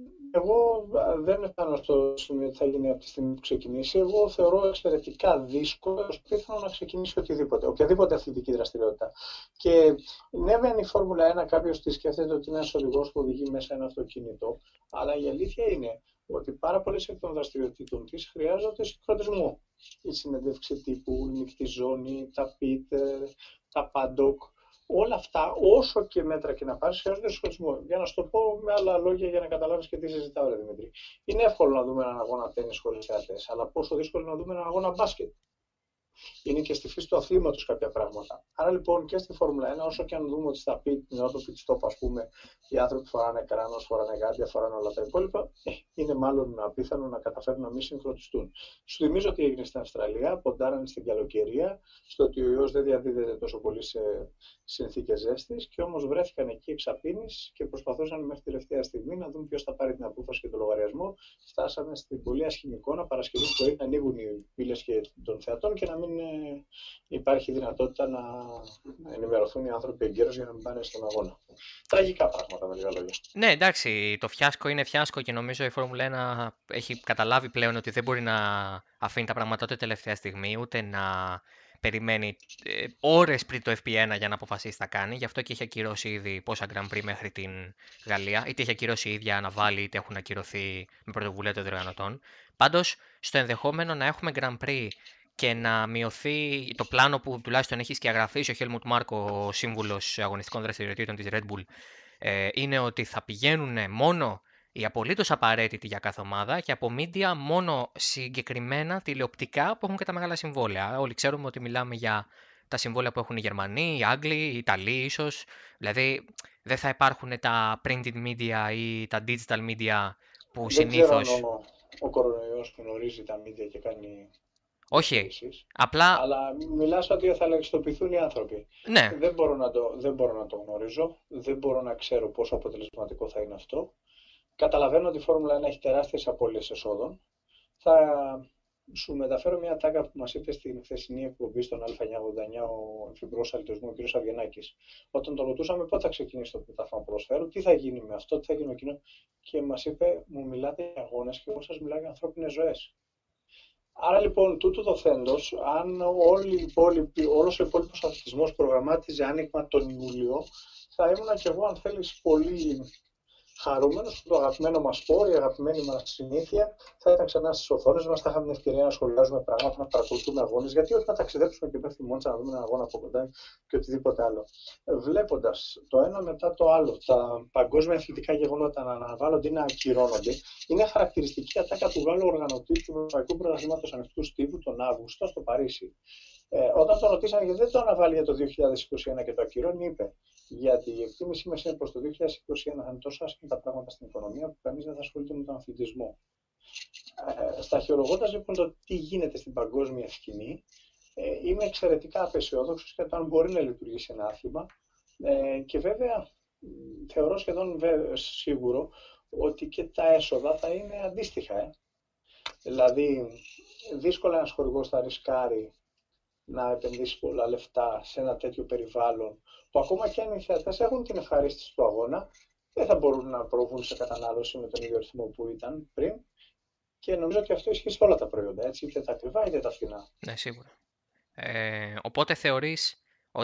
εγώ δεν αισθάνομαι στο σημείο ότι θα γίνει από τη στιγμή που ξεκινήσει. Εγώ θεωρώ εξαιρετικά δύσκολο πιθανό να ξεκινήσει οτιδήποτε, οποιαδήποτε αθλητική δραστηριότητα. Και ναι, μεν η Φόρμουλα ένα κάποιος τη σκέφτεται ότι είναι ένας οδηγός που οδηγεί μέσα ένα αυτοκίνητο, αλλά η αλήθεια είναι ότι πάρα πολλές εκ των δραστηριοτήτων της χρειάζονται συγχρονισμό. Η συνέντευξη τύπου, η μεικτή ζώνη, τα πιτ, τα paddock. Όλα αυτά, όσο και μέτρα και να πάρεις, χρειάζονται συγχρονισμό. Για να σου το πω με άλλα λόγια, για να καταλάβεις και τι συζητάω, ρε Δημήτρη. Είναι εύκολο να δούμε έναν αγώνα τέννις χωρίς θεατές, αλλά πόσο δύσκολο να δούμε έναν αγώνα μπάσκετ. Είναι και στη φύση του αθλήματος κάποια πράγματα. Άρα λοιπόν και στη Φόρμουλα ένα, όσο και αν δούμε ότι στα πιτ, την ώρα του pit stop, ας πούμε, οι άνθρωποι φοράνε κράνος, φοράνε γάντια, φοράνε όλα τα υπόλοιπα, ε, είναι μάλλον απίθανο να καταφέρουν να μην συγχρονιστούν. Σου θυμίζω ότι έγινε στην Αυστραλία, ποντάρανε στην καλοκαιρία, στο ότι ο ιός δεν διαδίδεται τόσο πολύ σε συνθήκες ζέστης, και όμως βρέθηκαν εκεί εξαπίνης και προσπαθούσαν μέχρι τελευταία στιγμή να δουν ποιος θα πάρει την απόφαση και τον λογαριασμό. Φτάσαμε στην πολύ ασχημή εικόνα, Παρασκευή που να ανοίγουν οι πύλες και των θεατών και να μην υπάρχει δυνατότητα να ενημερωθούν οι άνθρωποι εγκαίρως για να μην πάνε στον αγώνα. Τραγικά πράγματα, με λίγα λόγια. Ναι, εντάξει, το φιάσκο είναι φιάσκο και νομίζω η Φόρμουλα ένα έχει καταλάβει πλέον ότι δεν μπορεί να αφήνει τα πράγματα ούτε τελευταία στιγμή, ούτε να περιμένει ε, ώρες πριν το εφ πι ένα για να αποφασίσει τι θα κάνει. Γι' αυτό και έχει ακυρώσει ήδη πόσα Grand Prix μέχρι την Γαλλία, είτε έχει ακυρώσει η ίδια να βάλει, είτε έχουν ακυρωθεί με πρωτοβουλία των διοργανωτών. Πάντως, στο ενδεχόμενο να έχουμε Grand Prix και να μειωθεί το πλάνο που τουλάχιστον έχει σκιαγραφίσει ο Χέλμουτ Μάρκο, ο σύμβουλος αγωνιστικών δραστηριοτήτων της Red Bull, ε, είναι ότι θα πηγαίνουν μόνο οι απολύτως απαραίτητοι για κάθε ομάδα και από media μόνο συγκεκριμένα τηλεοπτικά που έχουν και τα μεγάλα συμβόλαια. Όλοι ξέρουμε ότι μιλάμε για τα συμβόλαια που έχουν οι Γερμανοί, οι Άγγλοι, οι Ιταλοί ίσως. Δηλαδή δεν θα υπάρχουν τα printed media ή τα digital media που Δεν ξέρω αν συνήθως... ο, ο κορονοϊός γνωρίζει τα media και κάνει Όχι, εξαιρέσεις. απλά Αλλά μιλάς ότι θα ελεγχιστοποιηθούν οι άνθρωποι. ναι, Δεν μπορώ, να το, δεν μπορώ να το γνωρίζω. Δεν μπορώ να ξέρω πόσο αποτελεσματικό θα είναι αυτό. Καταλαβαίνω ότι η Φόρμουλα ένα έχει τεράστιες απώλειες εσόδων. Θα σου μεταφέρω μια τάκα που μας είπε στην χθεσινή εκπομπή στον Α εννιακόσια ογδόντα εννιά ο υφυπουργός αθλητισμού, ο κ. Αβγενάκης. Όταν τον ρωτούσαμε πότε θα ξεκινήσει το πρωτάθλημα ποδοσφαίρου, τι θα γίνει με αυτό, τι θα γίνει με εκείνο, και μας είπε, μου μιλάτε για αγώνες και εγώ σας μιλάω για ανθρώπινες ζωές. Άρα λοιπόν, τούτου δοθέντος, αν όλοι οι υπόλοιποι, όλος ο υπόλοιπος αθλητισμός προγραμμάτιζε άνοιγμα τον Ιούλιο, θα ήμουν και εγώ, αν θέλεις, πολύ χαρούμενος που το αγαπημένο μας σπορ, η αγαπημένη μας συνήθεια θα ήταν ξανά στις οθόνες μας, θα είχαμε την ευκαιρία να σχολιάζουμε πράγματα, να παρακολουθούμε αγώνες, γιατί όχι να ταξιδέψουμε και μέχρι τη Μόντσα να δούμε έναν αγώνα από κοντά και οτιδήποτε άλλο. Βλέποντας το ένα μετά το άλλο, τα παγκόσμια αθλητικά γεγονότα να αναβάλλονται ή να ακυρώνονται, είναι χαρακτηριστική ατάκα του Γάλλου οργανωτή του Ευρωπαϊκού Πρωταθλήματος Ανοιχτού Στίβου τον Αύγουστο στο Παρίσι. Ε, όταν τον ρωτήσανε γιατί δεν το αναβάλει για το δύο χιλιάδες είκοσι ένα και το ακυρώνει, είπε: γιατί η εκτίμησή μας είναι πως το δύο χιλιάδες είκοσι ένα θα είναι τόσο άσχημα τα πράγματα στην οικονομία που κανείς δεν θα ασχολείται με τον αθλητισμό. Ε, σταχυολογώντας λοιπόν το τι γίνεται στην παγκόσμια σκηνή, ε, είμαι εξαιρετικά απαισιόδοξος για το αν μπορεί να λειτουργήσει ένα άθλημα. Ε, και βέβαια θεωρώ σχεδόν βέβαια, σίγουρο ότι και τα έσοδα θα είναι αντίστοιχα. Ε. Δηλαδή, δύσκολα ένας χορηγός θα ρισκάρει να επενδύσει πολλά λεφτά σε ένα τέτοιο περιβάλλον, που ακόμα και αν οι θεατές έχουν την ευχαρίστηση του αγώνα, δεν θα μπορούν να προβούν σε κατανάλωση με τον ίδιο ρυθμό που ήταν πριν. Και νομίζω ότι αυτό ισχύει σε όλα τα προϊόντα, έτσι, είτε τα ακριβά είτε τα φθηνά. ναι, σίγουρα. Ε, οπότε θεωρείς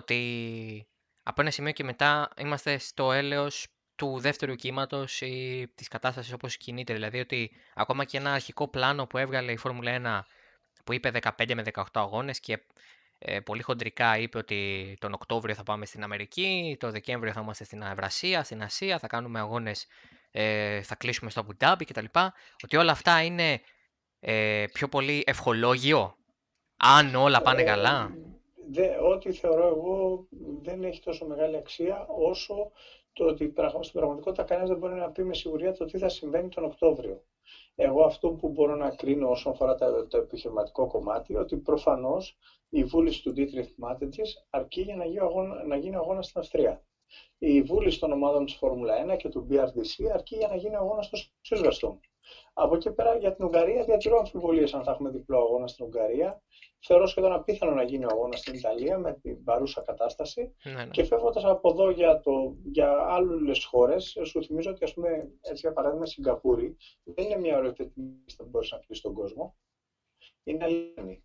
ότι από ένα σημείο και μετά είμαστε στο έλεος του δεύτερου κύματος ή της κατάστασης όπως κινείται. Δηλαδή ότι ακόμα και ένα αρχικό πλάνο που έβγαλε η Φόρμουλα ένα που είπε δεκαπέντε με δεκαοκτώ αγώνες και ε, πολύ χοντρικά είπε ότι τον Οκτώβριο θα πάμε στην Αμερική, το Δεκέμβριο θα είμαστε στην Ευρασία, στην Ασία, θα κάνουμε αγώνες, ε, θα κλείσουμε στο Αμπουντάμπι κτλ. Ότι όλα αυτά είναι ε, πιο πολύ ευχολόγιο, αν όλα πάνε Ε, καλά. δε, ό,τι θεωρώ εγώ δεν έχει τόσο μεγάλη αξία όσο το ότι στην πραγματικότητα κανένας δεν μπορεί να πει με σιγουριά το τι θα συμβαίνει τον Οκτώβριο. Εγώ αυτό που μπορώ να κρίνω όσον αφορά το, το επιχειρηματικό κομμάτι, ότι προφανώς η βούληση του Ντίτριχ Μάτετζης αρκεί για να γίνει αγώνα, να γίνει αγώνα στην Αυστρία. Η βούληση των ομάδων της Φόρμουλα ένα και του μπι αρ ντι σι αρκεί για να γίνει αγώνα στο Silverstone. Από εκεί πέρα για την Ουγγαρία διατηρώ αμφιβολίες αν θα έχουμε διπλό αγώνα στην Ουγγαρία. Θεωρώ σχεδόν απίθανο να γίνει ο αγώνας στην Ιταλία με την παρούσα κατάσταση. Ναι, ναι. Και φεύγοντας από εδώ για, το, για άλλες χώρες, σου θυμίζω ότι, ας πούμε, έτσι για παράδειγμα, η Σιγκαπούρη δεν είναι μια οριοθετική που μπορείς να πεις στον κόσμο. Είναι αλήθεια.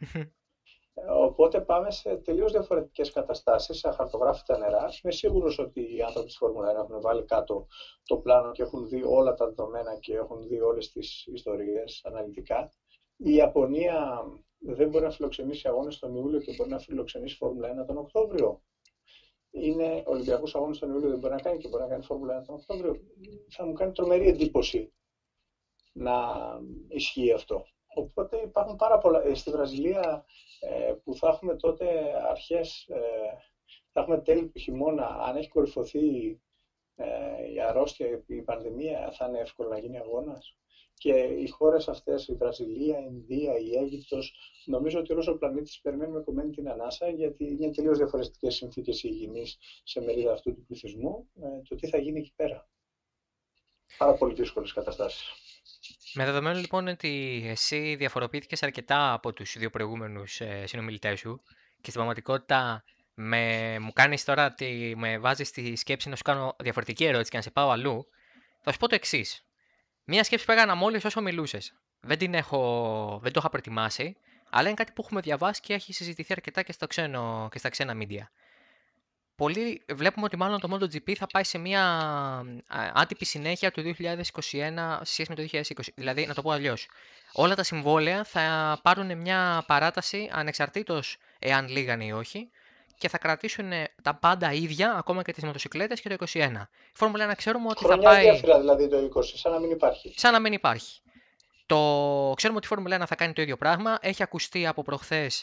Οπότε πάμε σε τελείως διαφορετικές καταστάσεις, σε αχαρτογράφητα νερά. Είμαι σίγουρος ότι οι άνθρωποι της Φόρμουλα ένα έχουν βάλει κάτω το πλάνο και έχουν δει όλα τα δεδομένα και έχουν δει όλες τις ιστορίες αναλυτικά. Η Ιαπωνία δεν μπορεί να φιλοξενήσει αγώνες τον Ιούλιο και μπορεί να φιλοξενήσει Φόρμουλα ένα τον Οκτώβριο. Είναι Ολυμπιακούς αγώνες τον Ιούλιο, δεν μπορεί να κάνει και μπορεί να κάνει Φόρμουλα ένα τον Οκτώβριο. Θα μου κάνει τρομερή εντύπωση να ισχύει αυτό. Οπότε υπάρχουν πάρα πολλά. Στη Βραζιλία ε, που θα έχουμε τότε αρχές, ε, θα έχουμε τέλη του χειμώνα, αν έχει κορυφωθεί ε, η αρρώστια, η πανδημία, θα είναι εύκολο να γίνει αγώνας. Και οι χώρες αυτές, η Βραζιλία, η Ινδία, η Αίγυπτος, νομίζω ότι όλος ο πλανήτης περιμένουμε κομμένη την ανάσα, γιατί είναι τελείως διαφορετικές συνθήκες υγιεινής σε μερίδα αυτού του πληθυσμού, ε, το τι θα γίνει εκεί πέρα. Πάρα πολύ δύσκολες καταστάσεις. Με δεδομένο λοιπόν ότι εσύ διαφοροποιήθηκες αρκετά από τους δύο προηγούμενους ε, συνομιλητές σου και στην πραγματικότητα με, μου κάνεις τώρα ότι με βάζεις στη σκέψη να σου κάνω διαφορετική ερώτηση και να σε πάω αλλού, θα σου πω το εξής. Μία σκέψη που έκανα μόλις όσο μιλούσες. Δεν, την έχω, δεν το είχα προετοιμάσει, αλλά είναι κάτι που έχουμε διαβάσει και έχει συζητηθεί αρκετά και, στο ξένο, και στα ξένα media. Πολλοί βλέπουμε ότι μάλλον το MotoGP θα πάει σε μια άτυπη συνέχεια του δύο χιλιάδες είκοσι ένα σε σχέση με το δύο χιλιάδες είκοσι. Δηλαδή, να το πω αλλιώς, όλα τα συμβόλαια θα πάρουν μια παράταση ανεξαρτήτως εάν λήγανε ή όχι και θα κρατήσουν τα πάντα ίδια, ακόμα και τις μοτοσυκλέτες και το είκοσι ένα. Η Φόρμουλα ένα ξέρουμε ότι Χρονιά θα πάει... γέφυρα δηλαδή το είκοσι, σαν να μην υπάρχει. Σαν να μην υπάρχει. Το... Ξέρουμε ότι η Φόρμουλα ένα θα κάνει το ίδιο πράγμα. Έχει ακουστεί από προχθές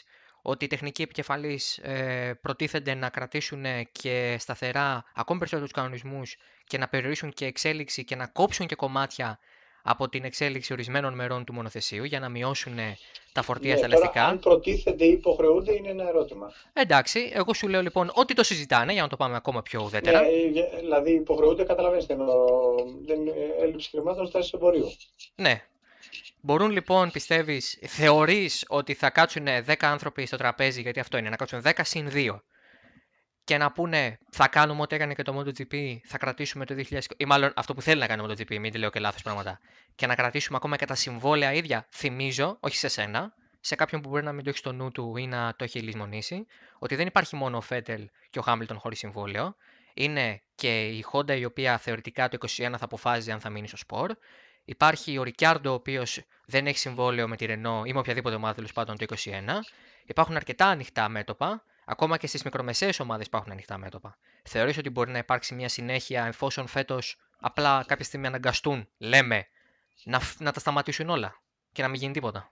ότι οι τεχνικοί επικεφαλείς ε, προτίθενται να κρατήσουν και σταθερά ακόμη περισσότερους κανονισμούς και να περιορίσουν και εξέλιξη και να κόψουν και κομμάτια από την εξέλιξη ορισμένων μερών του μονοθεσίου για να μειώσουν τα φορτία Ναι, στα τώρα ελαστικά. αν προτίθενται ή υποχρεούνται είναι ένα ερώτημα. Εντάξει, εγώ σου λέω λοιπόν ότι το συζητάνε για να το πάμε ακόμα πιο ουδέτερα. Ναι, ε, δηλαδή υποχρεούνται, καταλαβαίνεις, δεν είναι έλλειψη χρημάτων στα εμπορίου. Ναι. Μπορούν λοιπόν, πιστεύεις, θεωρείς ότι θα κάτσουν δέκα άνθρωποι στο τραπέζι, γιατί αυτό είναι, να κάτσουν δέκα συν δύο και να πούνε θα κάνουμε ό,τι έκανε και το MotoGP, θα κρατήσουμε το δύο χιλιάδες είκοσι, ή μάλλον αυτό που θέλει να κάνει το MotoGP, μην τη λέω και λάθος πράγματα, και να κρατήσουμε ακόμα και τα συμβόλαια ίδια. Θυμίζω, όχι σε σένα, σε κάποιον που μπορεί να μην το έχει στο νου του ή να το έχει λησμονήσει, ότι δεν υπάρχει μόνο ο Φέτελ και ο Χάμιλτον χωρίς συμβόλαιο. Είναι και η Honda η οποία θεωρητικά το είκοσι ένα θα αποφάζει αν θα μείνει στο σπορ. Υπάρχει ο Ρικιάρντο, ο οποίος δεν έχει συμβόλαιο με τη Renault ή με οποιαδήποτε ομάδα τέλος πάντων το είκοσι ένα. Υπάρχουν αρκετά ανοιχτά μέτωπα. Ακόμα και στις μικρομεσαίες ομάδες υπάρχουν ανοιχτά μέτωπα. Θεωρείς ότι μπορεί να υπάρξει μια συνέχεια εφόσον φέτος απλά κάποια στιγμή αναγκαστούν, λέμε, να, να τα σταματήσουν όλα και να μην γίνει τίποτα?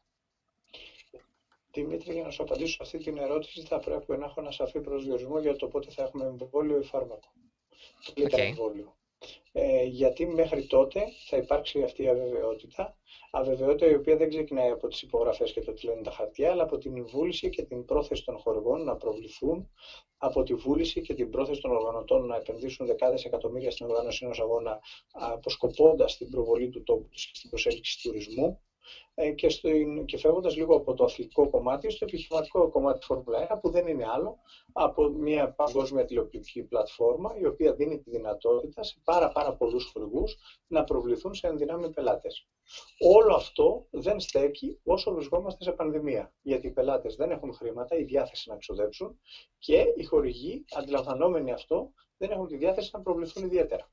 Δημήτρη, για να σου απαντήσω σε αυτή την ερώτηση, θα πρέπει να έχω ένα σαφή προσδιορισμό για το πότε θα έχουμε εμβόλιο ή φάρμακο. Καλύτερα Okay. εμβόλιο. Ε, γιατί μέχρι τότε θα υπάρξει αυτή η αβεβαιότητα. Αβεβαιότητα η οποία δεν ξεκινάει από τις υπογραφές και το τι λένε τα χαρτιά, αλλά από την βούληση και την πρόθεση των χορηγών να προβληθούν, από τη βούληση και την πρόθεση των οργανωτών να επενδύσουν δεκάδες εκατομμύρια στην οργάνωση ενός αγώνα, αποσκοπώντας την προβολή του τόπου και στην προσέλκυση τουρισμού. Και, στο, και φεύγοντας λίγο από το αθλητικό κομμάτι, στο επιχειρηματικό κομμάτι της Φόρμουλα ένα, που δεν είναι άλλο από μια παγκόσμια τηλεοπτική πλατφόρμα, η οποία δίνει τη δυνατότητα σε πάρα, πάρα πολλούς χορηγούς να προβληθούν σε ενδυνάμει πελάτες. Όλο αυτό δεν στέκει όσο βρισκόμαστε σε πανδημία, γιατί οι πελάτες δεν έχουν χρήματα ή διάθεση να ξοδέψουν και οι χορηγοί, αντιλαμβανόμενοι αυτό, δεν έχουν τη διάθεση να προβληθούν ιδιαίτερα.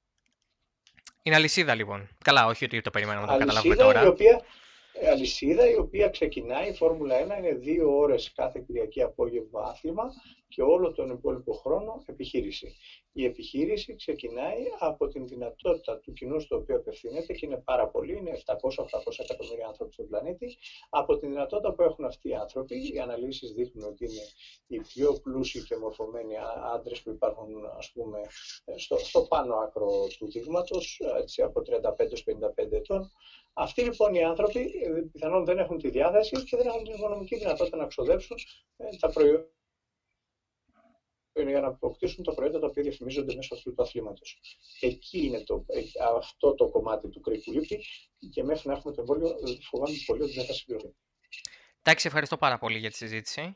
Είναι αλυσίδα λοιπόν. Καλά, όχι ότι το περιμέναμε να το Αλυσίδα καταλάβουμε τώρα. Η οποία, αλυσίδα η οποία ξεκινάει, η Φόρμουλα ένα είναι δύο ώρες κάθε Κυριακή απόγευμα άθλημα και όλο τον υπόλοιπο χρόνο επιχείρηση. Η επιχείρηση ξεκινάει από την δυνατότητα του κοινού στο οποίο απευθύνεται και είναι πάρα πολλοί, είναι επτακόσια με οχτακόσια εκατομμύρια άνθρωποι στον πλανήτη, από την δυνατότητα που έχουν αυτοί οι άνθρωποι. Οι αναλύσεις δείχνουν ότι είναι οι πιο πλούσιοι και μορφωμένοι άντρες που υπάρχουν, ας πούμε, στο, στο πάνω άκρο του δείγματος, έτσι, από τριάντα πέντε έως πενήντα πέντε ετών. Αυτοί λοιπόν οι άνθρωποι πιθανόν δεν έχουν τη διάθεση και δεν έχουν την οικονομική δυνατότητα να ξοδέψουν τα προϊόντα για να αποκτήσουν τα προϊόντα τα οποία διαφημίζονται μέσω αυτού του αθλήματος. Εκεί είναι το, αυτό το κομμάτι του κρίκου λείπει και μέχρι να έχουμε το εμβόλιο φοβάμαι πολύ ότι δεν θα συμπληρωθεί. Εντάξει, ευχαριστώ πάρα πολύ για τη συζήτηση.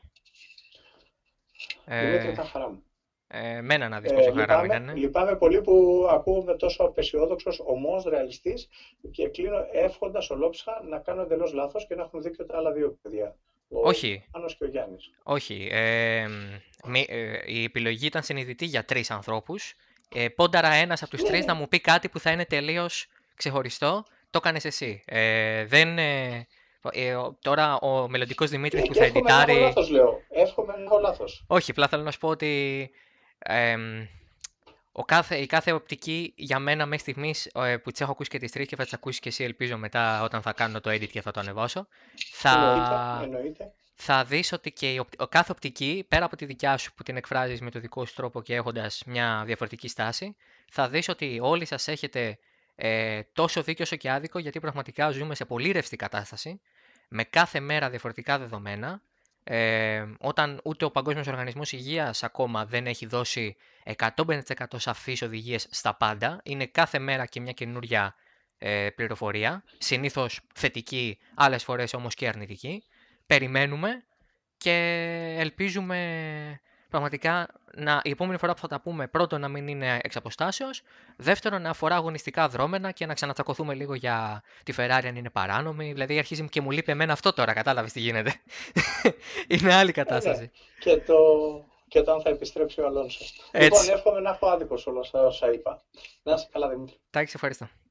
Δημήτρη, ήταν χαρά μου. Ε, μένα να δεις πόσο ε, χαρά μου ήταν. Λυπάμαι πολύ που ακούγομαι τόσο απεσιόδοξος, ομός, ρεαλιστής και κλείνω εύχοντας ολόψυχα να κάνω εντελώς λάθος και να έχουν δίκιο τα άλλα δύο παιδιά. Ο Όχι. Άνος και ο Γιάννης. Όχι. Ε, μη, ε, η επιλογή ήταν συνειδητή για τρεις ανθρώπους. Ε, πόνταρα ένας από τους ναι. τρεις να μου πει κάτι που θα είναι τελείως ξεχωριστό. Το έκανες εσύ. Ε, δεν... Ε, Ε, τώρα ο μελλοντικός Δημήτρης ε, που θα editάρει... Εύχομαι να έχω λάθος, λέω. Εύχομαι να έχω λάθος. Όχι, απλά θέλω να σου πω ότι ε, ο κάθε, η κάθε οπτική για μένα μέχρι στιγμής ε, που τις έχω ακούσει και τις τρεις και θα τις ακούσεις και εσύ ελπίζω μετά όταν θα κάνω το edit και θα το ανεβάσω, θα, εννοείται, εννοείται. θα δεις ότι και η, ο, κάθε οπτική, πέρα από τη δικιά σου που την εκφράζεις με το δικό σου τρόπο και έχοντας μια διαφορετική στάση, θα δεις ότι όλοι σας έχετε ε, τόσο δίκιο όσο και άδικο, γιατί πραγματικά ζούμε σε πολύ ρευστή κατάσταση, με κάθε μέρα διαφορετικά δεδομένα, ε, όταν ούτε ο Παγκόσμιος Οργανισμός Υγείας ακόμα δεν έχει δώσει εκατό πενήντα τοις εκατό σαφείς οδηγίες στα πάντα, είναι κάθε μέρα και μια καινούρια ε, πληροφορία, συνήθως θετική, άλλες φορές όμως και αρνητική. Περιμένουμε και ελπίζουμε πραγματικά να, η επόμενη φορά που θα τα πούμε, πρώτον να μην είναι εξ αποστάσεως, δεύτερον να αφορά αγωνιστικά δρόμενα και να ξανατσακωθούμε λίγο για τη Ferrari αν είναι παράνομη. Δηλαδή αρχίζει και μου λείπει εμένα αυτό τώρα, κατάλαβες τι γίνεται. Είναι άλλη κατάσταση. Ε, ναι. Και, το, και όταν θα επιστρέψει ο Αλόνσο. Λοιπόν, εύχομαι να έχω άδικο όλα όσα είπα. Να είσαι καλά, Δημήτρη. Εντάξει, ευχαριστώ.